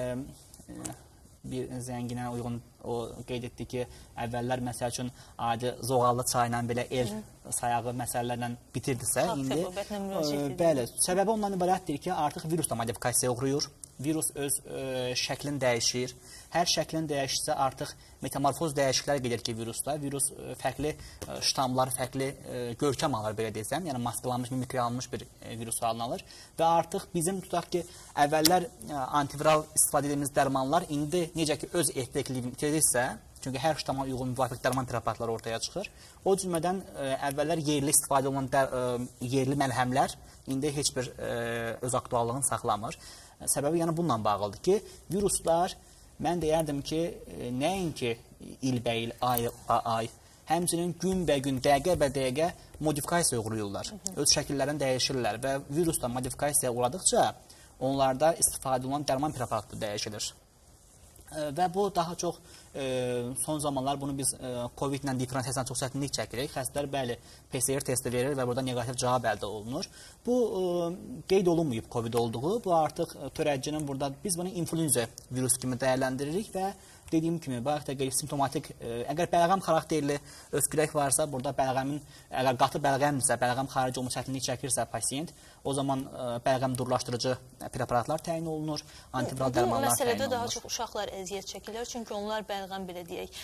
bir zənginə uyğun o qeyd etdi ki, əvvəllər məsəl üçün adi zoğallı çayla belə el sayağı məsələlərlə bitirdisə, indi bəli, səbəbi ondan ibarətdir ki, artıq virusla modifikasiya uğrayır. Virus öz şəklini dəyişir. Hər şəklin dəyişsə artıq metamorfoz dəyişikliklər gedir ki, virusda. Virus fərqli ştamlar, fərqli görkəm alır, belə desəm. Yəni maskalanmış, mimikriya alınmış bir virus halını alır. Və artıq bizim tutaq ki, əvvəllər antiviral istifadə edilmiş dərmanlar indi necə ki, öz effektivliyini itirirsə, çünki hər ştama uyğun müvafiq dərman preparatları ortaya çıxır. O cümlədən əvvəllər yerli istifadə olunan yerli məlhəmlər indi heç bir öz aktuallığını saxlamır. Səbəbi yəni bununla bağlıdır ki, viruslar, mən deyərdim ki, nəinki ilbəil, ay, həmçinin günbəgün, dəqiqə modifikasiya uğrayırlar. Öz şəkillərini dəyişirlər və virusla modifikasiya uğradıqca onlarda istifadə olunan dərman preparatı dəyişilir. Və bu daha çox son zamanlar bunu biz COVID ilə diferensiyasına çox çətinlik çəkirik. Xəstələr bəli PCR testi verir və burada neqativ cavab əldə olunur. Bu qeyd olunmayıb COVID olduğu. Bu artıq törədicinin burada biz bunu influenza virus kimi dəyərləndiririk və dediyim kimi bayaq da qeyd simptomatik əgər bəlğəm xarakterli öskürək varsa, burada bəlğəmin əgər qatı bəlğəmdirsə, bəlğəm xarici olma çətinlik çəkirsə pasiyent, o zaman bəlğəm durlaşdırıcı preparatlar təyin olunur, antiviral dərmanlar təyin olunur. Bu məsələdə daha çox uşaqlar əziyyət çəkirlər, çünki onlar bəlğəm belə deyək,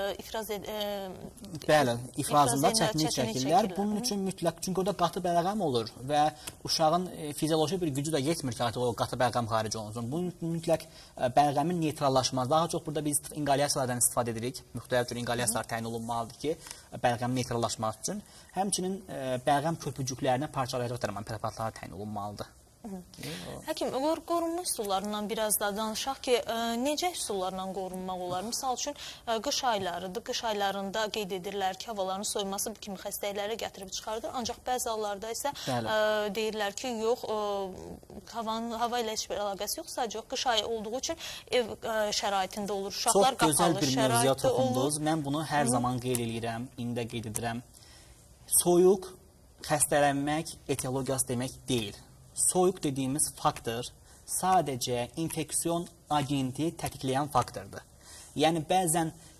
ifrazında çətinlik çəkirlər. Bunun üçün mütləq, çünki orada qatı bəlğəm olur və uşağın fizioloji bir gücü də yetmir ki, artıq o qatı bəlğəm xarici olunsun. Bu mütləq bəlğəmin neytrallaşması. Daha çox burada biz inqalyasiyalardan istifadə edirik. Müxtəlif cür inqalyasiyalar təyin olunmalıdır ki, bəlğəmin neytrallaşması üçün. Həmçinin bəlğəm köpücüklərinə parçalayacaq dərman preparatları təyin olunmalıdır. Həkim, qorunma üsullarından biraz da danışaq ki, necə üsullarla qorunmaq olar? Misal üçün, qış aylarıdır. Qış aylarında qeyd edirlər ki, havaların soyması bu kimi xəstəlikləri gətirib çıxardır. Ancaq bəzi hallarda isə deyirlər ki, yox, hava ilə heç bir əlaqəsi yox, sadəcə qış ayı olduğu üçün ev şəraitində olur. Uşaqlar qapalı şəraitdə olur. Çox gözəl bir mövzuya toxundunuz. Mən bunu hər zaman qeyd edirəm, indi də qeyd edirəm. Soyuq xəstələnmək etiologiyası demək deyil. Soyuq dediyimiz faktor sadəcə infeksiyon agenti tətikləyən faktordur. Yəni, bəzən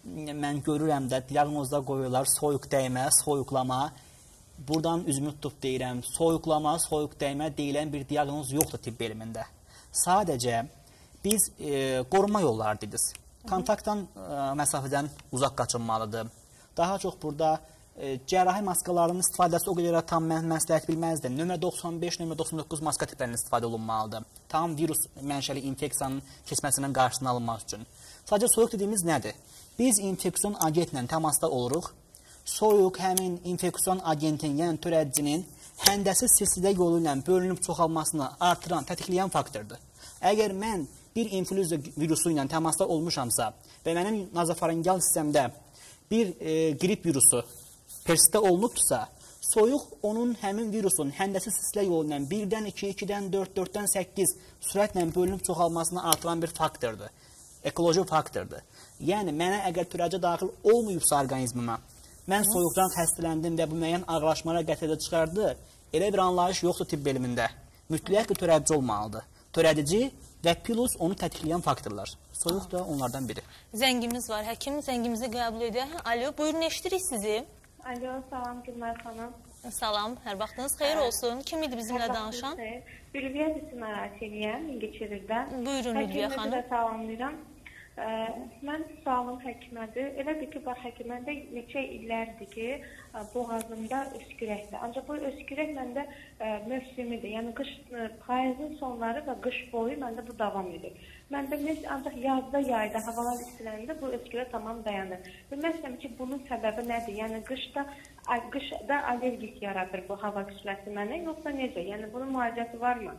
mən görürəm də diaqnozda qoyurlar soyuq dəymə, soyuqlama. Buradan üzümü tutub deyirəm, soyuqlama, soyuq dəymə deyilən bir diaqnoz yoxdur tibb elmində. Sadəcə biz qorunma yolları dedik. Kontaktdan, məsafədən uzaq qaçınmalıdır. Daha çox burada cərrahi maskaların istifadəsi o qədər tam məsləhət bilməzdim. Nömrə 95, nömrə 99 maska tiplərinin istifadə olunmalıdır. Tam virus mənşəli infeksiyanın keçməsindən qarşısını alınmaq üçün. Sadəcə soyuq dediyimiz nədir? Biz infeksion agentlə təmasda oluruq. Soyuq həmin infeksion agentin, yəni törədicinin həndəsi silsilə yolu ilə bölünüb çoxalmasını artıran, tətikləyən faktordur. Əgər mən bir inflyuza virusu ilə təmasda olmuşamsa və mənim nazofaringal sistemdə bir qrip virusu persistə olunubdursa, soyuq onun həmin virusun həndəsi silsilə yolu ilə 1-dən 2, 2-dən 4, 4-dən 8 sürətlə bölünüb çoxalmasını artıran bir faktordur. Ekoloji faktordur. Yəni, mənə əgər türəcə daxil olmayıbsa orqanizmimə, mən soyuqdan xəstələndim və bu müəyyən ağırlaşmalara gətirəcə çıxardı, elə bir anlayış yoxdur tibb elmində. Mütləq ki, törədici olmalıdır. Törədici və plus onu tətikləyən faktorlar. Soyuq da onlardan biri. Zəngimiz var. Həkim, zəngimizi qəbul edək. Alo, buyurun, eşidirik sizi. Alo, salam Gülmər xanım. Salam, hər vaxtınız xeyir olsun. Kim idi bizimlə danışan? Ülviyə Hüsün Əraçeliyəm, İngilçevirdən. Buyurun, Ülviyə xanım. Həkimə də salamlayıram. Mən sualım həkimədir. Elə bir ki, bax, həkiməndə neçə illərdir ki, boğazımda öskürəkdir. Ancaq bu öskürək məndə mövsümidir. Yəni, payızın sonları və qış boyu məndə bu davam edir. Məndə ancaq yazda, yayda, havalar istiləndə bu öskürək tamam dayanır. Bilmək istəyirəm ki, bunun səbəbi nədir? Yəni, qışda allergik yaradır bu hava kütləsi mənə, yoxsa necə? Yəni, bunun müalicəsi varmı?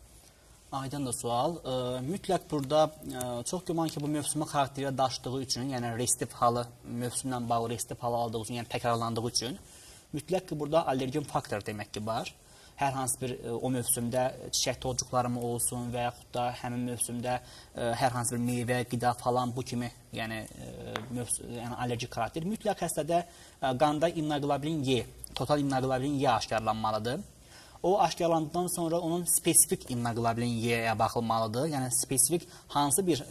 Aydın da sual. Mütləq burada çox güman ki, bu mövsümü xarakterə daşıdığı üçün, yəni restiv halı, mövsümlə bağlı restiv halı aldığı üçün, yəni təkrarlandığı üçün, mütləq ki, burada allergen faktor demək ki, var. Hər hansı bir o mövsümdə çiçək tocuqları mı olsun və yaxud da həmin mövsümdə hər hansı bir meyvə, qida falan bu kimi, yəni allergik xarakter. Mütləq xəstədə qanda immunoglobulin Y, total immunoglobulin Y aşkarlanmalıdır. O aşkarlandıqdan sonra onun spesifik immunoglobulin Y-yə baxılmalıdır. Yəni, spesifik hansı bir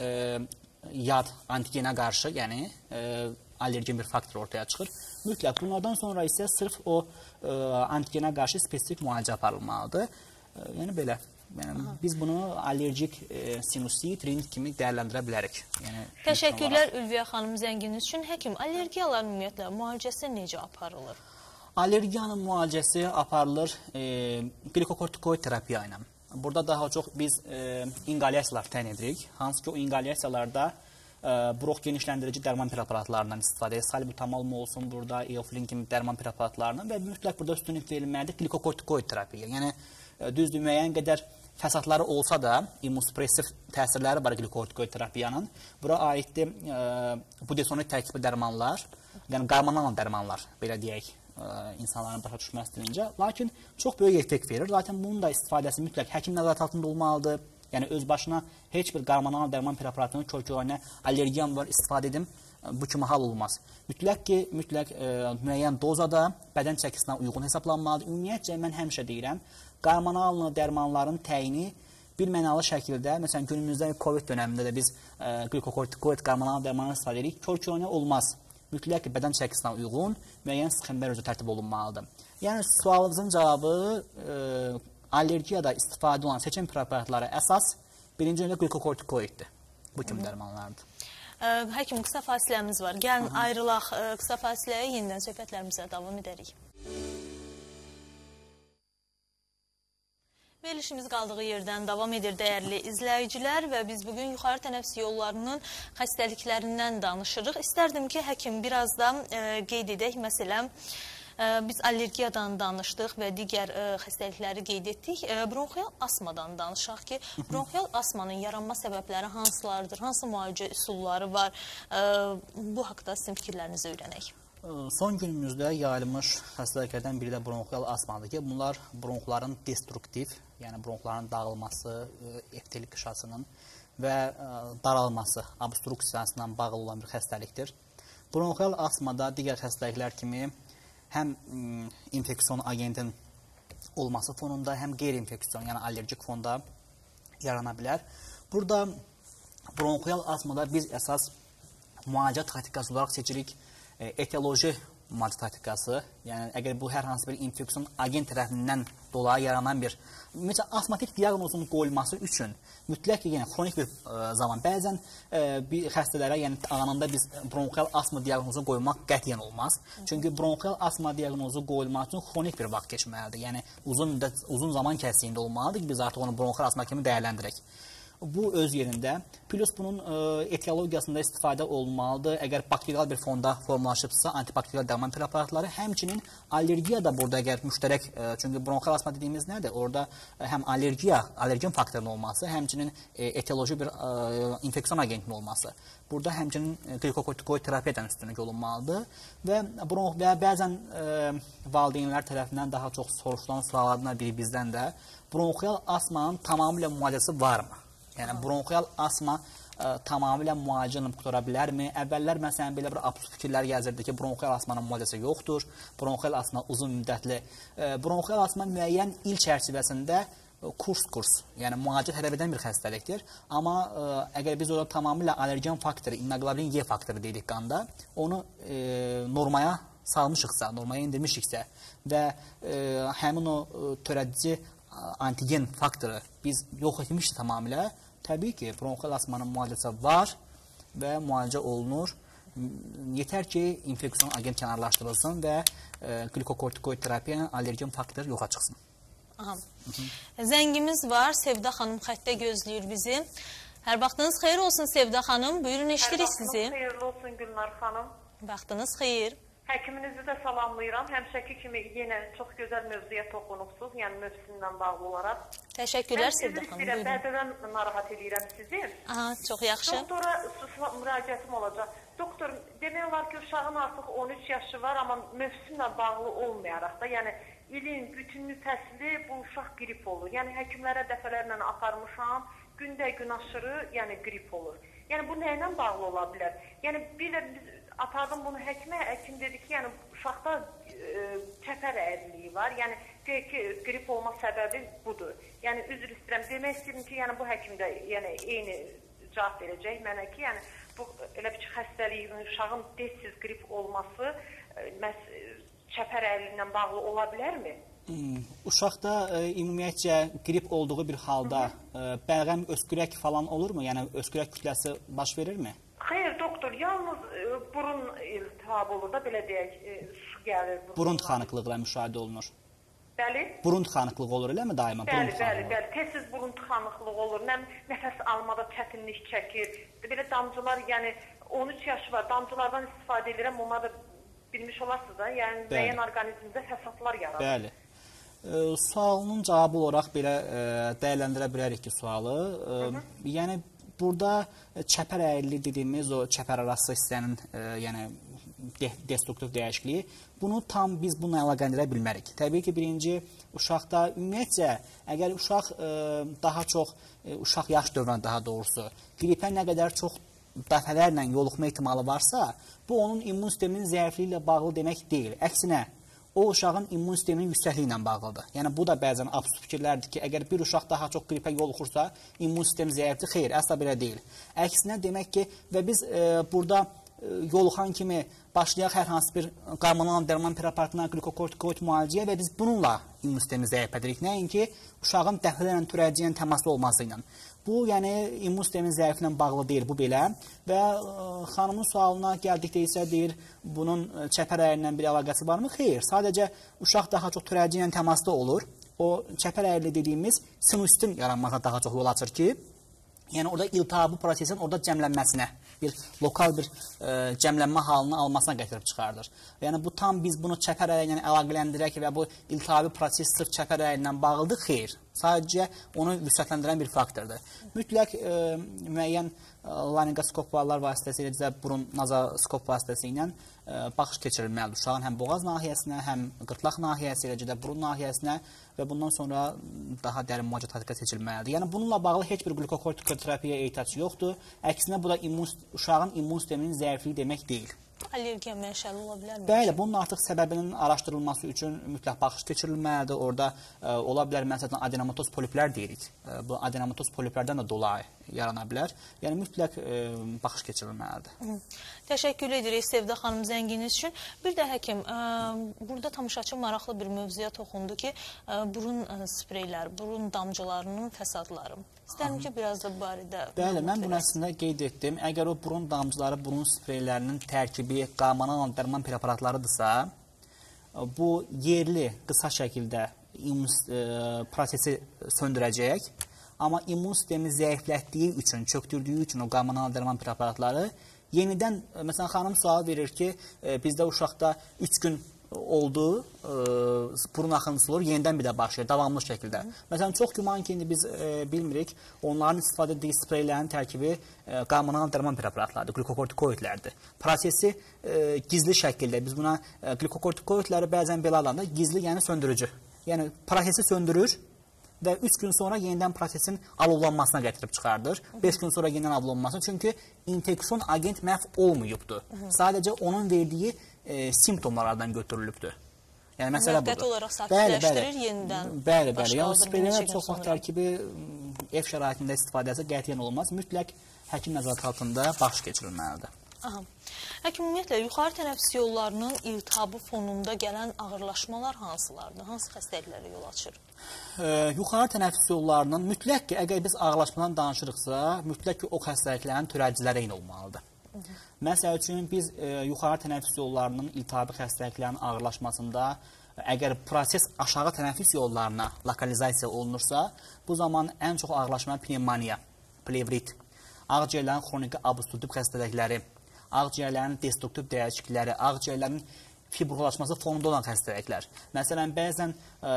yad antigenə qarşı, yəni allergen bir faktor ortaya çıxır. Mütləq bunlardan sonra isə sırf o antigenə qarşı spesifik müalicə aparılmalıdır. Yəni, belə. Yəni, biz bunu allergik sinusit, rinit kimi dəyərləndirə bilərik. Yəni, təşəkkürlər Ülviyə xanım zənginiz üçün. Həkim, allergiyaların ümumiyyətlə müalicəsi necə aparılır? Allergiyanın müalicəsi aparılır glikokortikoid terapiya ilə. Burada daha çox biz inqalyasiyalar təyin edirik. Hansı ki, o inqalyasiyalarda bronx genişləndirici dərman preparatlarından istifadə edir. Salbutamol mu olsun burada, eofilin kimi dərman preparatlarından və mütləq burada üstünlük verilməlidir glikokortikoid terapiya. Yəni, düzdür, müəyyən qədər fəsadları olsa da, immunosuppressiv təsirləri var glikokortikoid terapiyanın. Bura aiddir budesonid tərkibli dərmanlar, yəni qarmonal dərmanlar, belə deyək, insanların başa düşməsi dilincə. Lakin çox böyük effekt verir. Lakin bunun da istifadəsi mütləq həkim nəzarət altında olmalıdır. Yəni, öz başına heç bir qarmonal dərman preparatının kör-körünə allergiyan var, istifadə edim, bu kimi hal olmaz. Mütləq ki, müəyyən dozada bədən çəkisinə uyğun hesablanmalıdır. Ümumiyyətcə, mən həmişə deyirəm, qarmonal dərmanların təyini bir mənalı şəkildə, məsələn, günümüzdə COVID dönəmində də biz glikokortikoid qarmonal dərmanı istifadə edirik, kör-körünə olmaz. Mütləq ki, bədən çəkisinə uyğun müəyyən sxemlər üzrə tərtib olunmalıdır. Yəni, sualınızın cavabı allergiyada istifadə olan seçim preparatları əsas birinci öndə glikokortikoiddir. Bu kimi dərmanlardır. Həkim, qısa fasiləmiz var. Gəlin, ayrılaq qısa fasiləyə, yenidən söhbətlərimizə davam edərik. Verilişimiz qaldığı yerdən davam edir dəyərli izləyicilər və biz bugün yuxarı tənəffüs yollarının xəstəliklərindən danışırıq. İstərdim ki, həkim biraz da qeyd edək. Məsələn, biz allergiyadan danışdıq və digər xəstəlikləri qeyd etdik. Bronxial asmadan danışaq ki, bronxial asmanın yaranma səbəbləri hansılardır, hansı müalicə üsulları var? Bu haqda sizin fikirlərinizi öyrənək. Son günümüzdə yayılmış xəstəliklərdən biri də bronxial asmadır ki, bunlar bronxların destruktiv, yəni bronxların dağılması, eftelik qışasının və daralması, obstruksiyasından bağlı olan bir xəstəlikdir. Bronxial asmada digər xəstəliklər kimi həm infeksion agentin olması fonunda, həm qeyri-infeksion, yəni allergik fonda yarana bilər. Burada bronxial asmada biz əsas müalicə taktikası olaraq seçirik etioloji müalicə taktikası. Yəni əgər bu hər hansı bir infeksion agent tərəfindən dolayı yaranan bir ümumiyyətlə astmatik diaqnozun qoyulması üçün mütləq ki, yəni xronik bir zaman bəzən bir xəstələrə, yəni anında biz bronxial asma diaqnozu qoymaq qətiyyən olmaz. Çünki bronxial asma diaqnozu qoyulmaq üçün xronik bir vaxt keçməlidir. Yəni uzun zaman kəsiyində olmalıdır ki, biz artıq onu bronxial asma kimi dəyərləndirək. Bu öz yerində. Plus bunun etiologiyasında istifadə olmalıdır. Əgər bakterial bir fonda formalaşıbsa, antibakterial dərman preparatları, həmçinin allergiya da burada əgər müştərək, çünki bronxial asma dediyimiz nədir? Orada həm allergen faktorunun olması, həmçinin etioloji bir infeksion agentinin olması. Burada həmçinin glikokortikoid terapiyadan üstünlük olunmalıdır və bəzən valideynlər tərəfindən daha çox soruşulan suallardan biri bizdən də bronxial asmanın tamamilə müalicəsi varmı? Yəni, bronxial asma tamamilə müalicə ilə qutara bilərmi? Əvvəllər, məsələn, belə bir absurd fikirlər gəzirdi ki, bronxial asmanın müalicəsi yoxdur, bronxial asma uzun müddətli. Bronxial asma müəyyən il çərçivəsində kurs, yəni müalicə tələb edən bir xəstəlikdir. Amma əgər biz orada tamamilə allergen faktoru, immunoglobulin Y faktoru deyirik qanda, onu normaya salmışıqsa, normaya indirmişiksə və həmin o törədici antigen faktoru biz yox etmişik tamamilə, təbii ki, bronxial asmanın müalicəsi var və müalicə olunur. Yetər ki, infeksion agent kənarlaşdırılsın və glikokortikoid terapiya allergen faktor yoxa çıxsın. Zəngimiz var. Sevda xanım xəttə gözləyir bizi. Hər vaxtınız xeyir olsun Sevda xanım. Buyurun, eşidirik sizi. Hər vaxtınız xeyirli olsun Gülnar xanım. Vaxtınız xeyir. Həkiminizi də salamlayıram. Həmişəki kimi yenə çox gözəl mövzuya toxunuqsuz, yəni mövzusuyla bağlı olaraq. Təşəkkürlər Sevda xanım. Mən bəzən narahat edirəm sizi. Çox yaxşı. Doktora müraciətim olacaq. Doktor, demək olar ki, uşağın artıq 13 yaşı var, amma mövzusuyla bağlı olmayaraq da, yəni ilin bütünlü fəsli bu uşaq qrip olur. Yəni həkimlərə dəfələrlə aparmışam, gündə gün aşırı, yəni qrip olur. Yəni bu nə ilə bağlı ola bilər? Yəni bir də biz apardım bunu həkimə, həkim dedi ki, yəni uşaqda çəpər əyriliyi var. Yəni deyək ki, qrip olma səbəbi budur. Yəni üzr istəyirəm, demək istəyirəm ki, yəni bu həkim də yəni eyni cavab verəcək mənə ki, yəni bu elə bir xəstəliyin uşağın tez-tez qrip olması çəpər əyriliyindən bağlı ola bilərmi? Uşaqda ümumiyyətcə qrip olduğu bir halda bəlğəm öskürək falan olurmu? Yəni öskürək kütləsi baş verirmi? Xeyr, doktor, yalnız burun iltihabı olur da, belə deyək, su gəlir. Burun tıxanıqlığı müşahidə olunur. Bəli. Burun tıxanıqlığı olur, eləmi daima? Bəli. Tez-tez burun tıxanıqlığı olur. Nəfəs almada çətinlik çəkir. Belə damcılar, yəni 13 yaşı var, damcılardan istifadə edirəm, onlar da bilmiş olarsınız da, yəni müəyyən orqanizmdə fəsadlar yaradır. Bəli. Sualının cavabı olaraq belə dəyərləndirə bilərik ki, sualı. Yəni burada çəpər əyriliyi dediyimiz o çəpər arası hissənin yəni destruktiv dəyişikliyi, bunu tam biz bununla əlaqələndirə bilmərik. Təbii ki, birinci uşaqda ümumiyyətcə, əgər uşaq daha çox, uşaq yaş dövrünə daha doğrusu, qripə nə qədər çox dəfələrlə yoluxma ehtimalı varsa, bu onun immun sisteminin zəifliyi ilə bağlı demək deyil. Əksinə, o uşağın immun sisteminin yüksəkliyi ilə bağlıdır. Yəni bu da bəzən absurd fikirlərdir ki, əgər bir uşaq daha çox qripə yoluxursa, immun sistemi zəifdir. Xeyr, əsla belə deyil. Əksinə demək ki, və biz burada yoluxan kimi başlayaq hər hansı bir hormonal dərman preparatına, glikokortikoid müalicəyə və biz bununla immun sistemi zəiflədirik. Nəinki uşağın dəfələrlə törədiciyən təmaslı olması ilə. Bu, yəni immun sistemin zəiflə bağlı deyil, bu belə. Və xanımın sualına gəldikdə isə deyir, bunun çəpər əyriliyi ilə bir əlaqəsi varmı? Xeyr, sadəcə uşaq daha çox törədiciyən təmaslı olur. O çəpər əyriliyi dediyimiz sinusitin yaranmasına daha çox yol açır ki, yəni orada iltihabı prosesin orada cəmlənməsinə, bir lokal bir cəmlənmə halını almasına gətirib çıxardır. Yəni bu tam biz bunu çəpər əyriliyi ilə əlaqələndirək və bu iltihabı proses sırf çəpər əyriliyi ilə bağlıdır. Xeyr, sadəcə onu vüsətləndirən bir faktordur. Mütləq müəyyən laringoskoplar vasitəsilə, burun nazoskop vasitəsilə baxış keçirilməlidir. Uşağın həm boğaz nahiyəsinə, həm qırtlaq nahiyəsi, eləcə də burun nahiyəsinə və bundan sonra daha dərin müalicə taktikası seçilməlidir. Yəni bununla bağlı heç bir glikokortikoid terapiyaya ehtiyac yoxdur. Əksinə bu da uşağın immun sisteminin zəifliyi demək deyil. Allergiya mənşəli ola bilərmi? Bəli, bunun artıq səbəbinin araşdırılması üçün mütləq baxış keçirilməlidir. Orada ola bilər, məsələn, adenomatoz poliplər deyirik. Bu adenomatoz poliplərdən də dolayı yarana bilər. Yəni mütləq baxış keçirilməlidir. Təşəkkür edirik Sevda xanım zənginiz üçün. Bir də həkim, burada tamaşaçı maraqlı bir mövzuya toxundu ki, burun spreyləri, burun damcılarının fəsadları. İstəyirəm ki, biraz da bu barədə... Bəli, mən bunu əslində qeyd etdim. Əgər o burun damcıları, burun spreylərinin tərkibi qamanan dərman preparatlarıdırsa, bu yerli, qısa şəkildə prosesi söndürəcək. Amma immun sistemi zəiflətdiyi üçün, çöktürdüyü üçün o qamanan dərman preparatları yenidən, məsələn, xanım sual verir ki, bizdə uşaqda 3 gün oldu, burun axıntısı olur, yenidən bir də başlayır, davamlı şəkildə. Məsələn, çox güman ki, indi biz bilmirik, onların istifadə etdiyi spreylərin tərkibi qamanan dərman preparatlardır, glikokortikoidlərdir. Prosesi gizli şəkildə, biz buna glikokortikoidləri bəzən belə alanda gizli, yəni söndürücü. Yəni, prosesi söndürür və 3 gün sonra yenidən prosesin alovlanmasına gətirib çıxardır. 5 gün sonra yenidən alovlanmasına. Çünki infeksiyon agent məhv olmayıbdır. Sadəcə onun verdiyi simptomlardan götürülübdür. Yəni, məsələ budur. Müvəqqəti olaraq sakitləşdirir, yenidən bəli. Yəni, spreylər çox vaxt tərkibi ev şəraitində istifadəsi qətiyyən olmaz. Mütləq həkim nəzarət altında baş keçirilməlidir. Aha. Həkim, ümumiyyətlə, yuxarı tənəffüs yollarının iltihabı fonunda gələn ağırlaşmalar hansılardır? Hansı xəstəliklərə yol açır? Yuxarı tənəffüs yollarının mütləq ki, əgər biz ağırlaşmadan danışırıqsa, mütləq ki, o xəstəliklərin törədiciləri eyni olmalıdır. Məsəl üçün, biz yuxarı tənəffüs yollarının iltihabı xəstəliklərin ağırlaşmasında əgər proses aşağı tənəffüs yollarına lokalizasiya olunursa, bu zaman ən çox ağırlaşma pnevmoniya, plevrit, ağciyərlərin xroniki obstruktiv xəstəlikləri, ağciyərlərin destruktiv dəyişiklikləri, ağciyərlərin fibrolaşması fonunda olan xəstəliklər. Məsələn, bəzən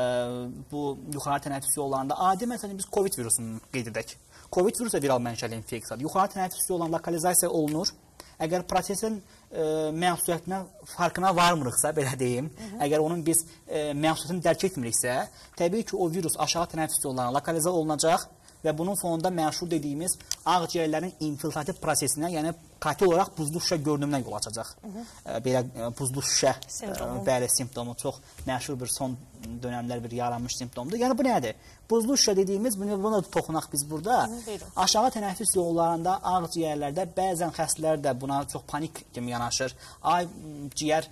bu yuxarı tənəffüs yollarında adi, məsələn, biz COVID virusunu qeyd edək. COVID virusu viral mənşəli infeksiyadır. Yuxarı tənəffüs yollarına lokalizasiya olunur. Əgər prosesin məsuliyyətinə farkına varmırıqsa, belə deyim, əgər onun biz məsuliyyətini dərk etmiriksə, təbii ki, o virus aşağı tənəffüs yollarına lokalizə olunacaq və bunun fonunda məşhur dediyimiz ağciyərlərin infiltrativ prosesinə, yəni qati olaraq buzlu şüşə görünümünə yol açacaq. Belə buzlu şüşə simptomu çox məşhur bir son dönəmlər bir yaranmış simptomdur. Yəni bu nədir? Buzlu şüşə dediyimiz, buna toxunaq biz burada. Aşağı tənəffüs yollarında, ağciyərlərdə bəzən xəstələr də buna çox panik kimi yanaşır. Ay ciyər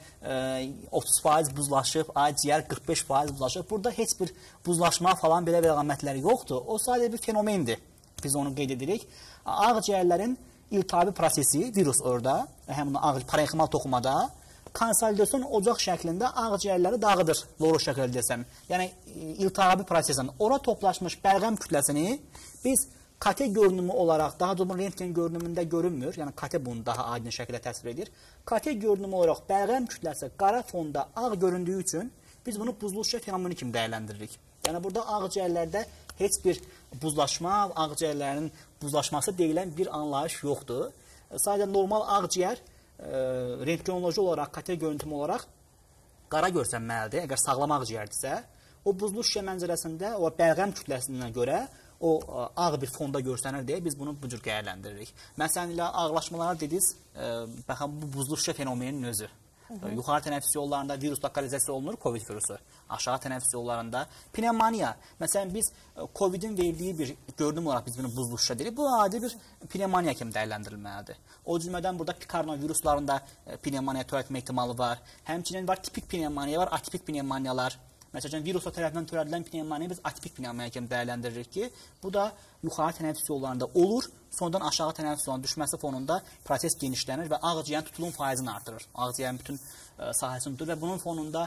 30% buzlaşıb, ay ciyər 45% buzlaşıb. Burada heç bir buzlaşma falan belə əlamətləri yoxdur. O sadəcə bir fenomendir. Biz onu qeyd edirik. Ağciyərlərin iltihabi prosesi, virus orada, həmin parenximal toxumada konsolidasyon ocaq şəklində ağciyərləri dağıdır, loru şəkildə desəm. Yəni, iltihabi prosesin ora toplaşmış bəlğəm kütləsini biz kate görünümü olaraq, daha doğrusu rentgen görünümündə görünmür, yəni kate bunu daha aydın şəkildə təsvir edir. Kate görünümü olaraq bəlğəm kütləsi qara fonda ağ göründüyü üçün biz bunu buzlu şüşə fenomeni kimi dəyərləndiririk. Yəni, burada ağciyərlərdə heç bir buzlaşma, ağciyərlərin buzlaşması deyilən bir anlayış yoxdur. Sadəcə normal ağciyər rentgenoloji olaraq, kate görüntümü olaraq qara görsənməlidir. Əgər sağlam ağciyərdirsə, o buzlu şüşə mənzərəsində o bəlğəm kütləsinə görə o ağ bir fonda görsənir deyə biz bunu bu cür dəyərləndiririk. Məsələn, ilə ağırlaşmaları dediniz, baxın, bu buzlu şüşə fenomeninin özü. Yuxarı tənəffüs yollarında virus lokalizasiya olunur, COVID virusu. Aşağı tənəffüs yollarında pnevmoniya. Məsələn, biz COVID-in verdiyi bir görünüm olaraq biz bunu buzlu şüşə deyirik. Bu adi bir pnevmoniya kimi dəyərləndirilməlidir. O cümlədən burada pikarnoviruslarında pnevmoniya törətmə ehtimalı var. Həmçinin var tipik pnevmoniya var, atipik pnevmoniyalar. Məsələn, virusla tərəfindən törədilən pnevmoniya biz atipik pnevmoniya kimi dəyərləndiririk ki, bu da yuxarı tənəffüs yollarında olur, sonradan aşağı tənəffüs yollarının düşməsi fonunda proses genişlənir və ağciyərin tutulum faizini artırır. Ağciyərin bütün sahəsini tutur və bunun fonunda,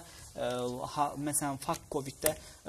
məsələn, FARC COVID-də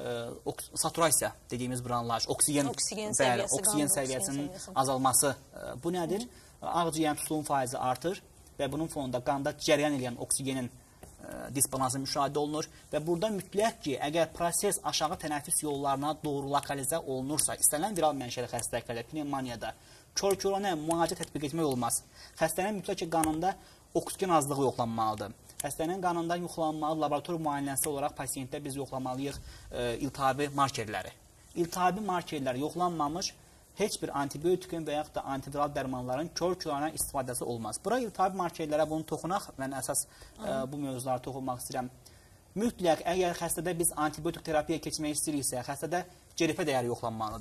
saturasiya dediyimiz bir anlayış, oksigen səviyyəsinin azalması bu nədir? Ağciyərin tutulum faizi artır və bunun fonunda qanda cəryan edən oksigenin disbalansı müşahidə olunur və burada mütləq ki, əgər proses aşağı tənəffüs yollarına doğru lokalizə olunursa, istənilən viral mənşəli xəstəliklərdə, pnevmoniyada, kör-körənə müalicə tətbiq etmək olmaz. Xəstənin mütləq ki, qanında oksigen azlığı yoxlanmalıdır. Xəstənin qanında yoxlanmalı laborator müayinəsi olaraq pasiyentdə biz yoxlamalıyıq iltihabi markerləri. İltihabi markerlər yoxlanmamış heç bir antibiotikin və yaxud da antiviral dərmanların kör-körənə istifadəsi olmaz. Bura iltihabi markerlərə bunu toxunaq, mən əsas bu mövzulara toxunmaq istəyirəm. Mütləq, əgər xəstədə biz antibiotik terapiya keçmək istəyiriksə, xəstədə CRP dəyəri yoxlanmalıdır.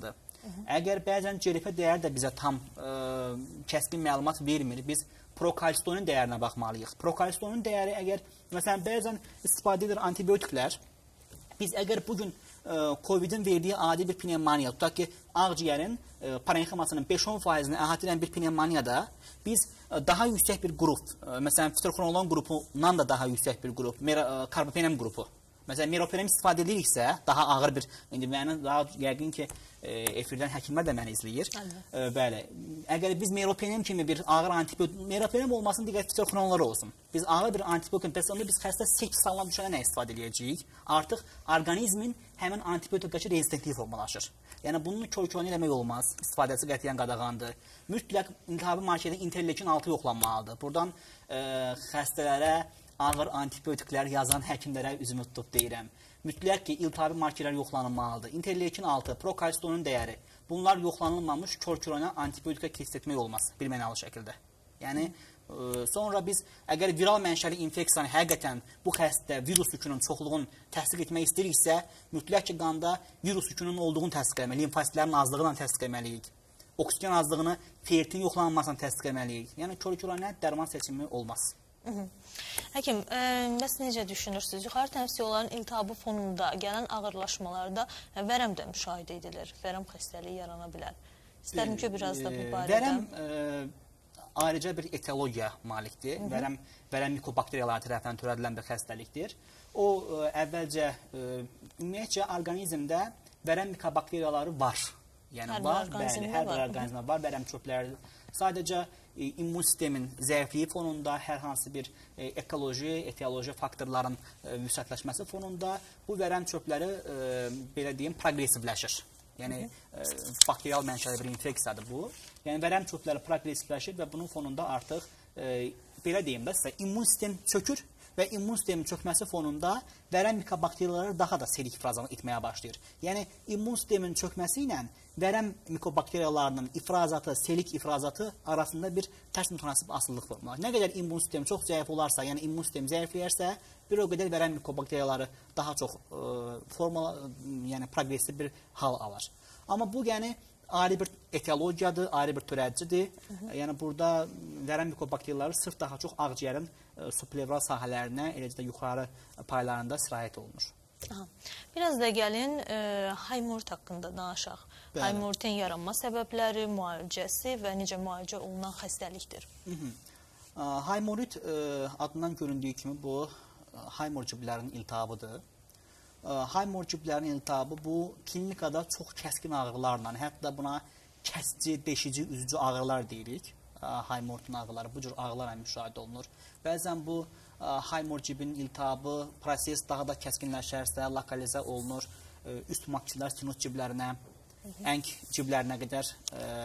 Əgər bəzən CRP dəyəri də bizə tam kəskin məlumat vermir, biz prokalsitonin dəyərinə baxmalıyıq. Prokalsitonin dəyəri əgər, məsələn, bəzən istifadə edir antibiotiklər, biz əgər bugün COVID-in verdiyi adi bir pnevmoniya, tutaq ki, ağciyərin parenximasının 5-10%-ni əhatə edən bir pnevmoniyada biz daha yüksək bir qrup, məsələn, fitoxronolon qrupundan da daha yüksək bir qrup, karbapenem qrupu, məsələn, meropenem istifadə ediriksə, daha ağır bir, indi mənə daha yəqin ki, efirdən həkimlər də məni izləyir. Bəli, əgər biz meropenem kimi bir ağır antibiotik, meropenem olmasın, digər fitoxronolonlar olsun. Biz ağır bir antibiotik, bəs onda biz xəstə sepsis halına düşənə nə istifadə edəcəyik? Artıq orqanizmin həmin antibiotikdəki rezistentliyi formalaşır. Yəni, bunun kör-körünü eləmək olmaz, istifadəsi qətiyyən qadağandır. Mütləq iltihabi markerdə interleukin 6 yoxlanmalıdır. Buradan xəstələrə ağır antibiotiklər yazan həkimlərə üzümü tutub deyirəm. Mütləq ki, iltihabi markerlər yoxlanılmalıdır. Interleukin 6, prokalsitonun dəyəri. Bunlar yoxlanılmamış kör-körünə antibiotika test etmək olmaz, bilmənalı şəkildə. Yəni, sonra biz əgər viral mənşəli infeksiyanı həqiqətən bu xəstə virus yükünün çoxluğunu təsdiq etmək istəyiriksə, mütləq ki, qanda virus yükünün olduğunu təsdiq etməliyik, limfositlərin azlığını təsdiq etməliyik, oksigen azlığını, ferritin yoxlanılmasını təsdiq etməliyik. Yəni, kör-körünə dərman seçimi olmaz. Həkim, bəs necə düşünürsünüz? Yuxarı tənəffüs yollarının iltihabı fonunda gələn ağırlaşmalarda vərəm də müşahidə edilir. Vərəm xəstəliyi yarana bilər. İstərim ki, biraz da bu barədə. Vərəm ayrıca bir etiologiya malikdir. Vərəm mikobakteriyalar tərəfindən törədilən bir xəstəlikdir. O, əvvəlcə, ümumiyyətcə, orqanizmdə vərəm mikobakteriyaları var. Yəni, var, bəli, hər bir orqanizmdə var vərəm çöpləri. Sadəcə, immun sistemin zəifliyi fonunda, hər hansı bir etioloji faktorların vüsətləşməsi fonunda bu vərəm çöpləri, belə deyim, progresivləşir. Yəni, bakteriyal mənşəli bir infeksiyadır bu. Yəni, vərəm çöpləri progresivləşir və bunun fonunda artıq, belə deyim də sizə, immun sistem çökür və immun sistemin çökməsi fonunda vərəm mikobakteriyaları daha da selik ifrazını etməyə başlayır. Yəni, immun sistemin çökməsi ilə vərəm mikobakteriyalarının ifrazatı, selik ifrazatı arasında bir tərs mütənasib asıllıq formalar. Nə qədər immun sistemi çox zəif olarsa, yəni immun sistemi zəifləyərsə, bir o qədər vərəm mikobakteriyaları daha çox yəni progresiv bir hal alır. Amma bu, yəni, ayrı bir etiologiyadır, ayrı bir törədicidir. Yəni, burada vərəm mikobakteriyaları sırf daha çox ağciyərin subplevral sahələrinə, eləcə də yuxarı paylarında sirayət olunur. Biraz da gəlin haymort haqqında danışaq. Haymortin yaranma səbəbləri, müalicəsi və necə müalicə olunan xəstəlikdir. Haymorit adından göründüyü kimi bu haymor ciblərinin iltihabıdır. Haymor ciblərinin iltihabı bu klinikada çox kəskin ağrılarla, hətta buna kəsici, deşici, üzücü ağrılar deyirik. Haymortun ağrıları bu cür ağrılarla müşahidə olunur. Bəzən bu haymor cibinin iltihabı proses daha da kəskinləşərsə, lokalizə olunur. Üst maksillər sinus ciblərinə, ənk ciblərinə qədər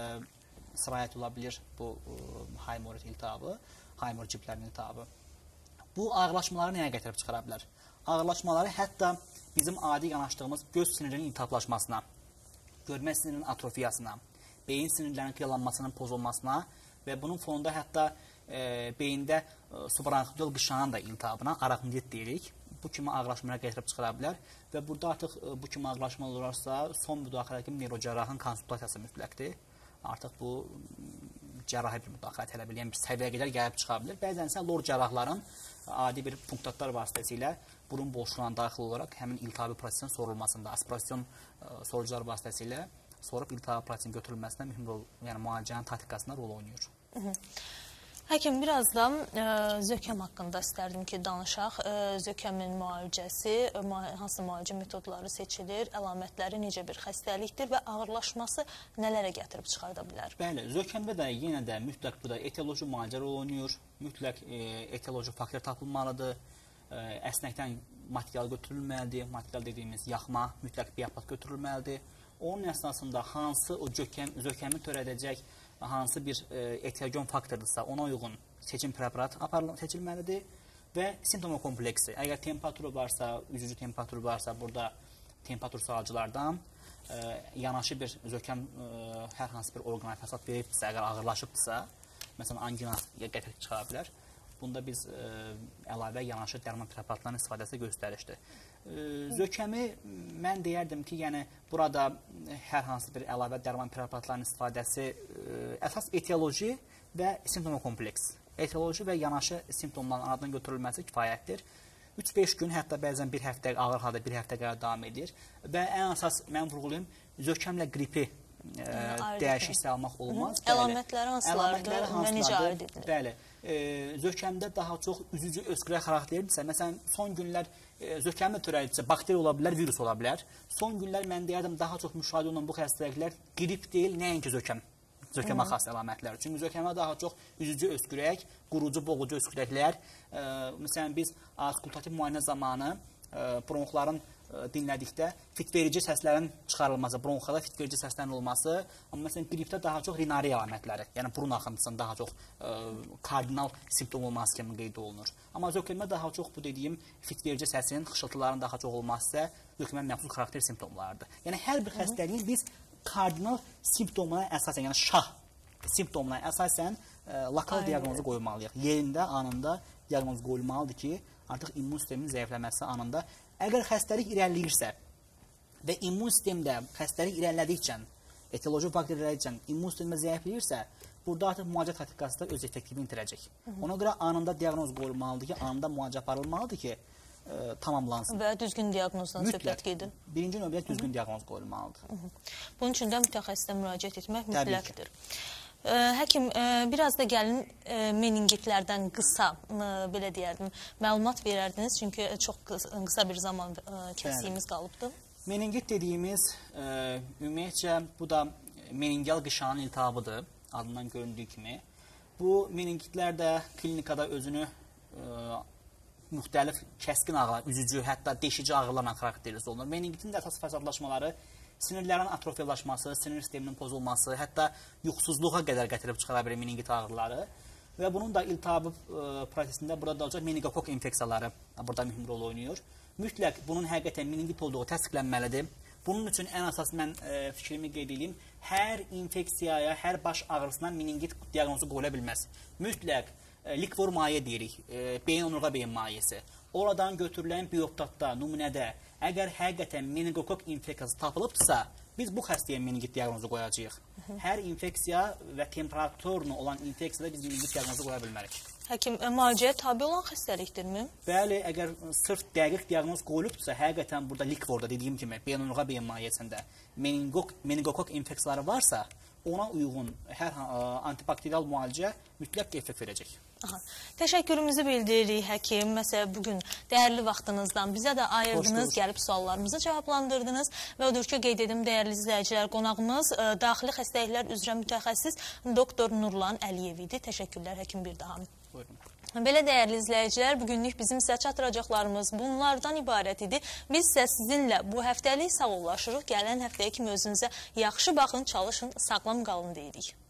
sirayət ola bilir bu haymor iltihabı, haymor ciblərinin iltihabı. Bu ağırlaşmaları nəyə gətirib çıxara bilər? Ağırlaşmaları hətta bizim adi yanaşdığımız göz sinirinin iltihablaşmasına, görmə sinirinin atrofiyasına, beyin sinirlərinin qiyalanmasının pozulmasına və bunun fonunda hətta beyində subranxidial qışlanan da iltihabına arachnoidit deyirik. Bu kimi ağırlaşmalara gətirib çıxara bilər və burada artıq bu kimi ağırlaşmalar olarsa son müdaxilə kimi neyrocərrahın konsultasiyası mütləqdir. Artıq bu cərrahi bir müdaxilə tələb edən bir səviyyəyə qədər gəlib çıxa bilər. Bəzən isə lor cərrahların adi bir punktatlar vasitəsilə burun boşluğuna daxil olaraq həmin iltihabi prosesin sorulmasında, aspirasyon sorucular vasitəsilə sorub iltihabi prosesin götürülməsində mühüm rol, yəni müalicənin taktikasında rol oynayır. Həkim, biraz da zökəm haqqında istərdim ki, danışaq. Zökəmin müalicəsi, hansı müalicə metodları seçilir, əlamətləri necə bir xəstəlikdir və ağırlaşması nələrə gətirib çıxarda bilər? Bəli, zökəmdə də yenə də mütləq burada etioloji müalicə rol oynayır, mütləq etioloji faktor tapılmalıdır, əsnəkdən material götürülməlidir, material dediyimiz yaxma, mütləq bioplat götürülməlidir. Onun əsasında hansı o zökəmi törədəcək hansı bir etiolojon faktordursa ona uyğun seçim preparat seçilməlidir və simptom kompleksi. Əgər temperaturu varsa, üzücü temperaturu varsa, burada temperatur sağalcılardan yanaşı bir zökəm hər hansı bir orqana fəsad veribdirsə, əgər ağırlaşıbdırsa, məsələn, angina gətirib çıxara bilər. Bunda biz əlavə yanaşı dərman preparatlarının istifadəsi göstərişdir. Zökəmi mən deyərdim ki, yəni burada hər hansı bir əlavə dərman preparatlarının istifadəsi əsas etioloji və simptom kompleks. Etioloji və yanaşı simptomların aradan götürülməsi kifayətdir. 3-5 gün, hətta bəzən bir həftə ağır halda bir həftə qədər davam edir və ən əsas mən vurğulayım, zökəmlə qripi dəyişik salmaq olmaz. Əlamətləri hansılardır və necə aid edilir? Bəli, zökəmdə daha çox üzücü öskürək xarakterlidirsə, məsələn, son günlər zökəmi törədicisi bakteriya ola bilər, virus ola bilər. Son günlər mən deyərdim, daha çox müşahidə olunan bu xəstəliklər qrip deyil, nəinki zökəmə xas əlamətlər. Çünki zökəmə daha çox üzücü öskürək, qurucu, boğucu öskürəklər. Məsələn, biz auskultativ müayinə zamanı bronxların dinlədikdə fitverici səslərin çıxarılması, bronxada fitverici səslərin olması, amma məsələn, qripdə daha çox rinari əlamətləri, yəni burun axıntısının daha çox kardinal simptom olması kimi qeyd olunur. Amma zökəmə daha çox bu dediyim fitverici səsin, xışıltıların daha çox olması isə zökəmə məxsus xarakter simptomlardır. Yəni hər bir xəstəliyin biz kardinal simptomuna əsasən, yəni şah simptomuna əsasən lokal diaqnozu qoymalıyıq. Yerində, anında diaqnoz qoyulmalıdır ki, artıq immun sistemin zəifləməsi anında. Əgər xəstəlik irəliləyirsə və immun sistemdə xəstəlik irəlilədikcə, etioloji faktor irəlilədikcə immun sistemdə zəifləyirsə, burada artıq müalicə taktikası da öz effektivini itirəcək. Ona görə anında diaqnoz qoyulmalıdır ki, anında müalicə aparılmalıdır ki, tamamlansın. Və düzgün diaqnozdan söhbət gedir. Birinci növbədə düzgün diaqnoz qoyulmalıdır. Bunun üçün də mütəxəssisə müraciət etmək mütləqdir. Həkim, biraz da gəlin meningitlərdən qısa, belə deyərdim, məlumat verərdiniz, çünki çox qısa bir zaman kəsiyimiz qalıbdır. Meningit dediyimiz, ümumiyyətcə, bu da meningial qışanın iltihabıdır, adından göründüyü kimi. Bu meningitlər də klinikada özünü müxtəlif kəskin ağrılar, üzücü, hətta deşici ağrılarla xarakterize olunur. Meningitin də əsas fəsadlaşmaları sinirlərin atrofiyalaşması, sinir sisteminin pozulması, hətta yuxusuzluğa qədər gətirib çıxara bilir meningit ağrıları. Və bunun da iltihabı prosesində burada olacaq meningokok infeksiyaları burada mühüm rol oynayır. Mütləq bunun həqiqətən meningit olduğu təsdiqlənməlidir. Bunun üçün ən əsas mən fikrimi qeyd edeyim, hər infeksiyaya, hər baş ağrısına meningit diaqnozu qoyula bilməz. Mütləq likvor maye deyirik, beyin onurğa beyin mayesi. Oradan götürülən bioptatda, nümunədə əgər həqiqətən meningokok infeksiyası tapılıbdırsa, biz bu xəstəyə meningit diaqnozu qoyacağıq. Hər infeksiya və temperaturlu olan infeksiyada biz meningit diaqnozu qoya bilmərik. Həkim, müalicəyə tabi olan xəstəlikdirmi? Bəli, əgər sırf dəqiq diaqnoz qoyulubdursa, həqiqətən burada likvorda dediyim kimi, beyin onurğa beyin mayesində meningokok infeksiyaları varsa, ona uyğun hər antibakteriyal müalicə mütləq effekt verəcək. Təşəkkürümüzü bildiririk, həkim. Məsələn, bugün dəyərli vaxtınızdan bizə də ayırdınız, gəlib suallarımızı cavablandırdınız və odur ki, qeyd edim, dəyərli izləyicilər, qonağımız daxili xəstəliklər üzrə mütəxəssis doktor Nurlan Əliyev idi. Təşəkkürlər, həkim, bir daha. Buyurun. Belə dəyərli izləyicilər, bugünlük bizim sizə çatdıracaqlarımız bunlardan ibarət idi. Biz isə sizinlə bu həftəlik sağollaşırıq. Gələn həftəyə kimi özünüzə yaxşı baxın, çalışın, sağlam qalın deyirik.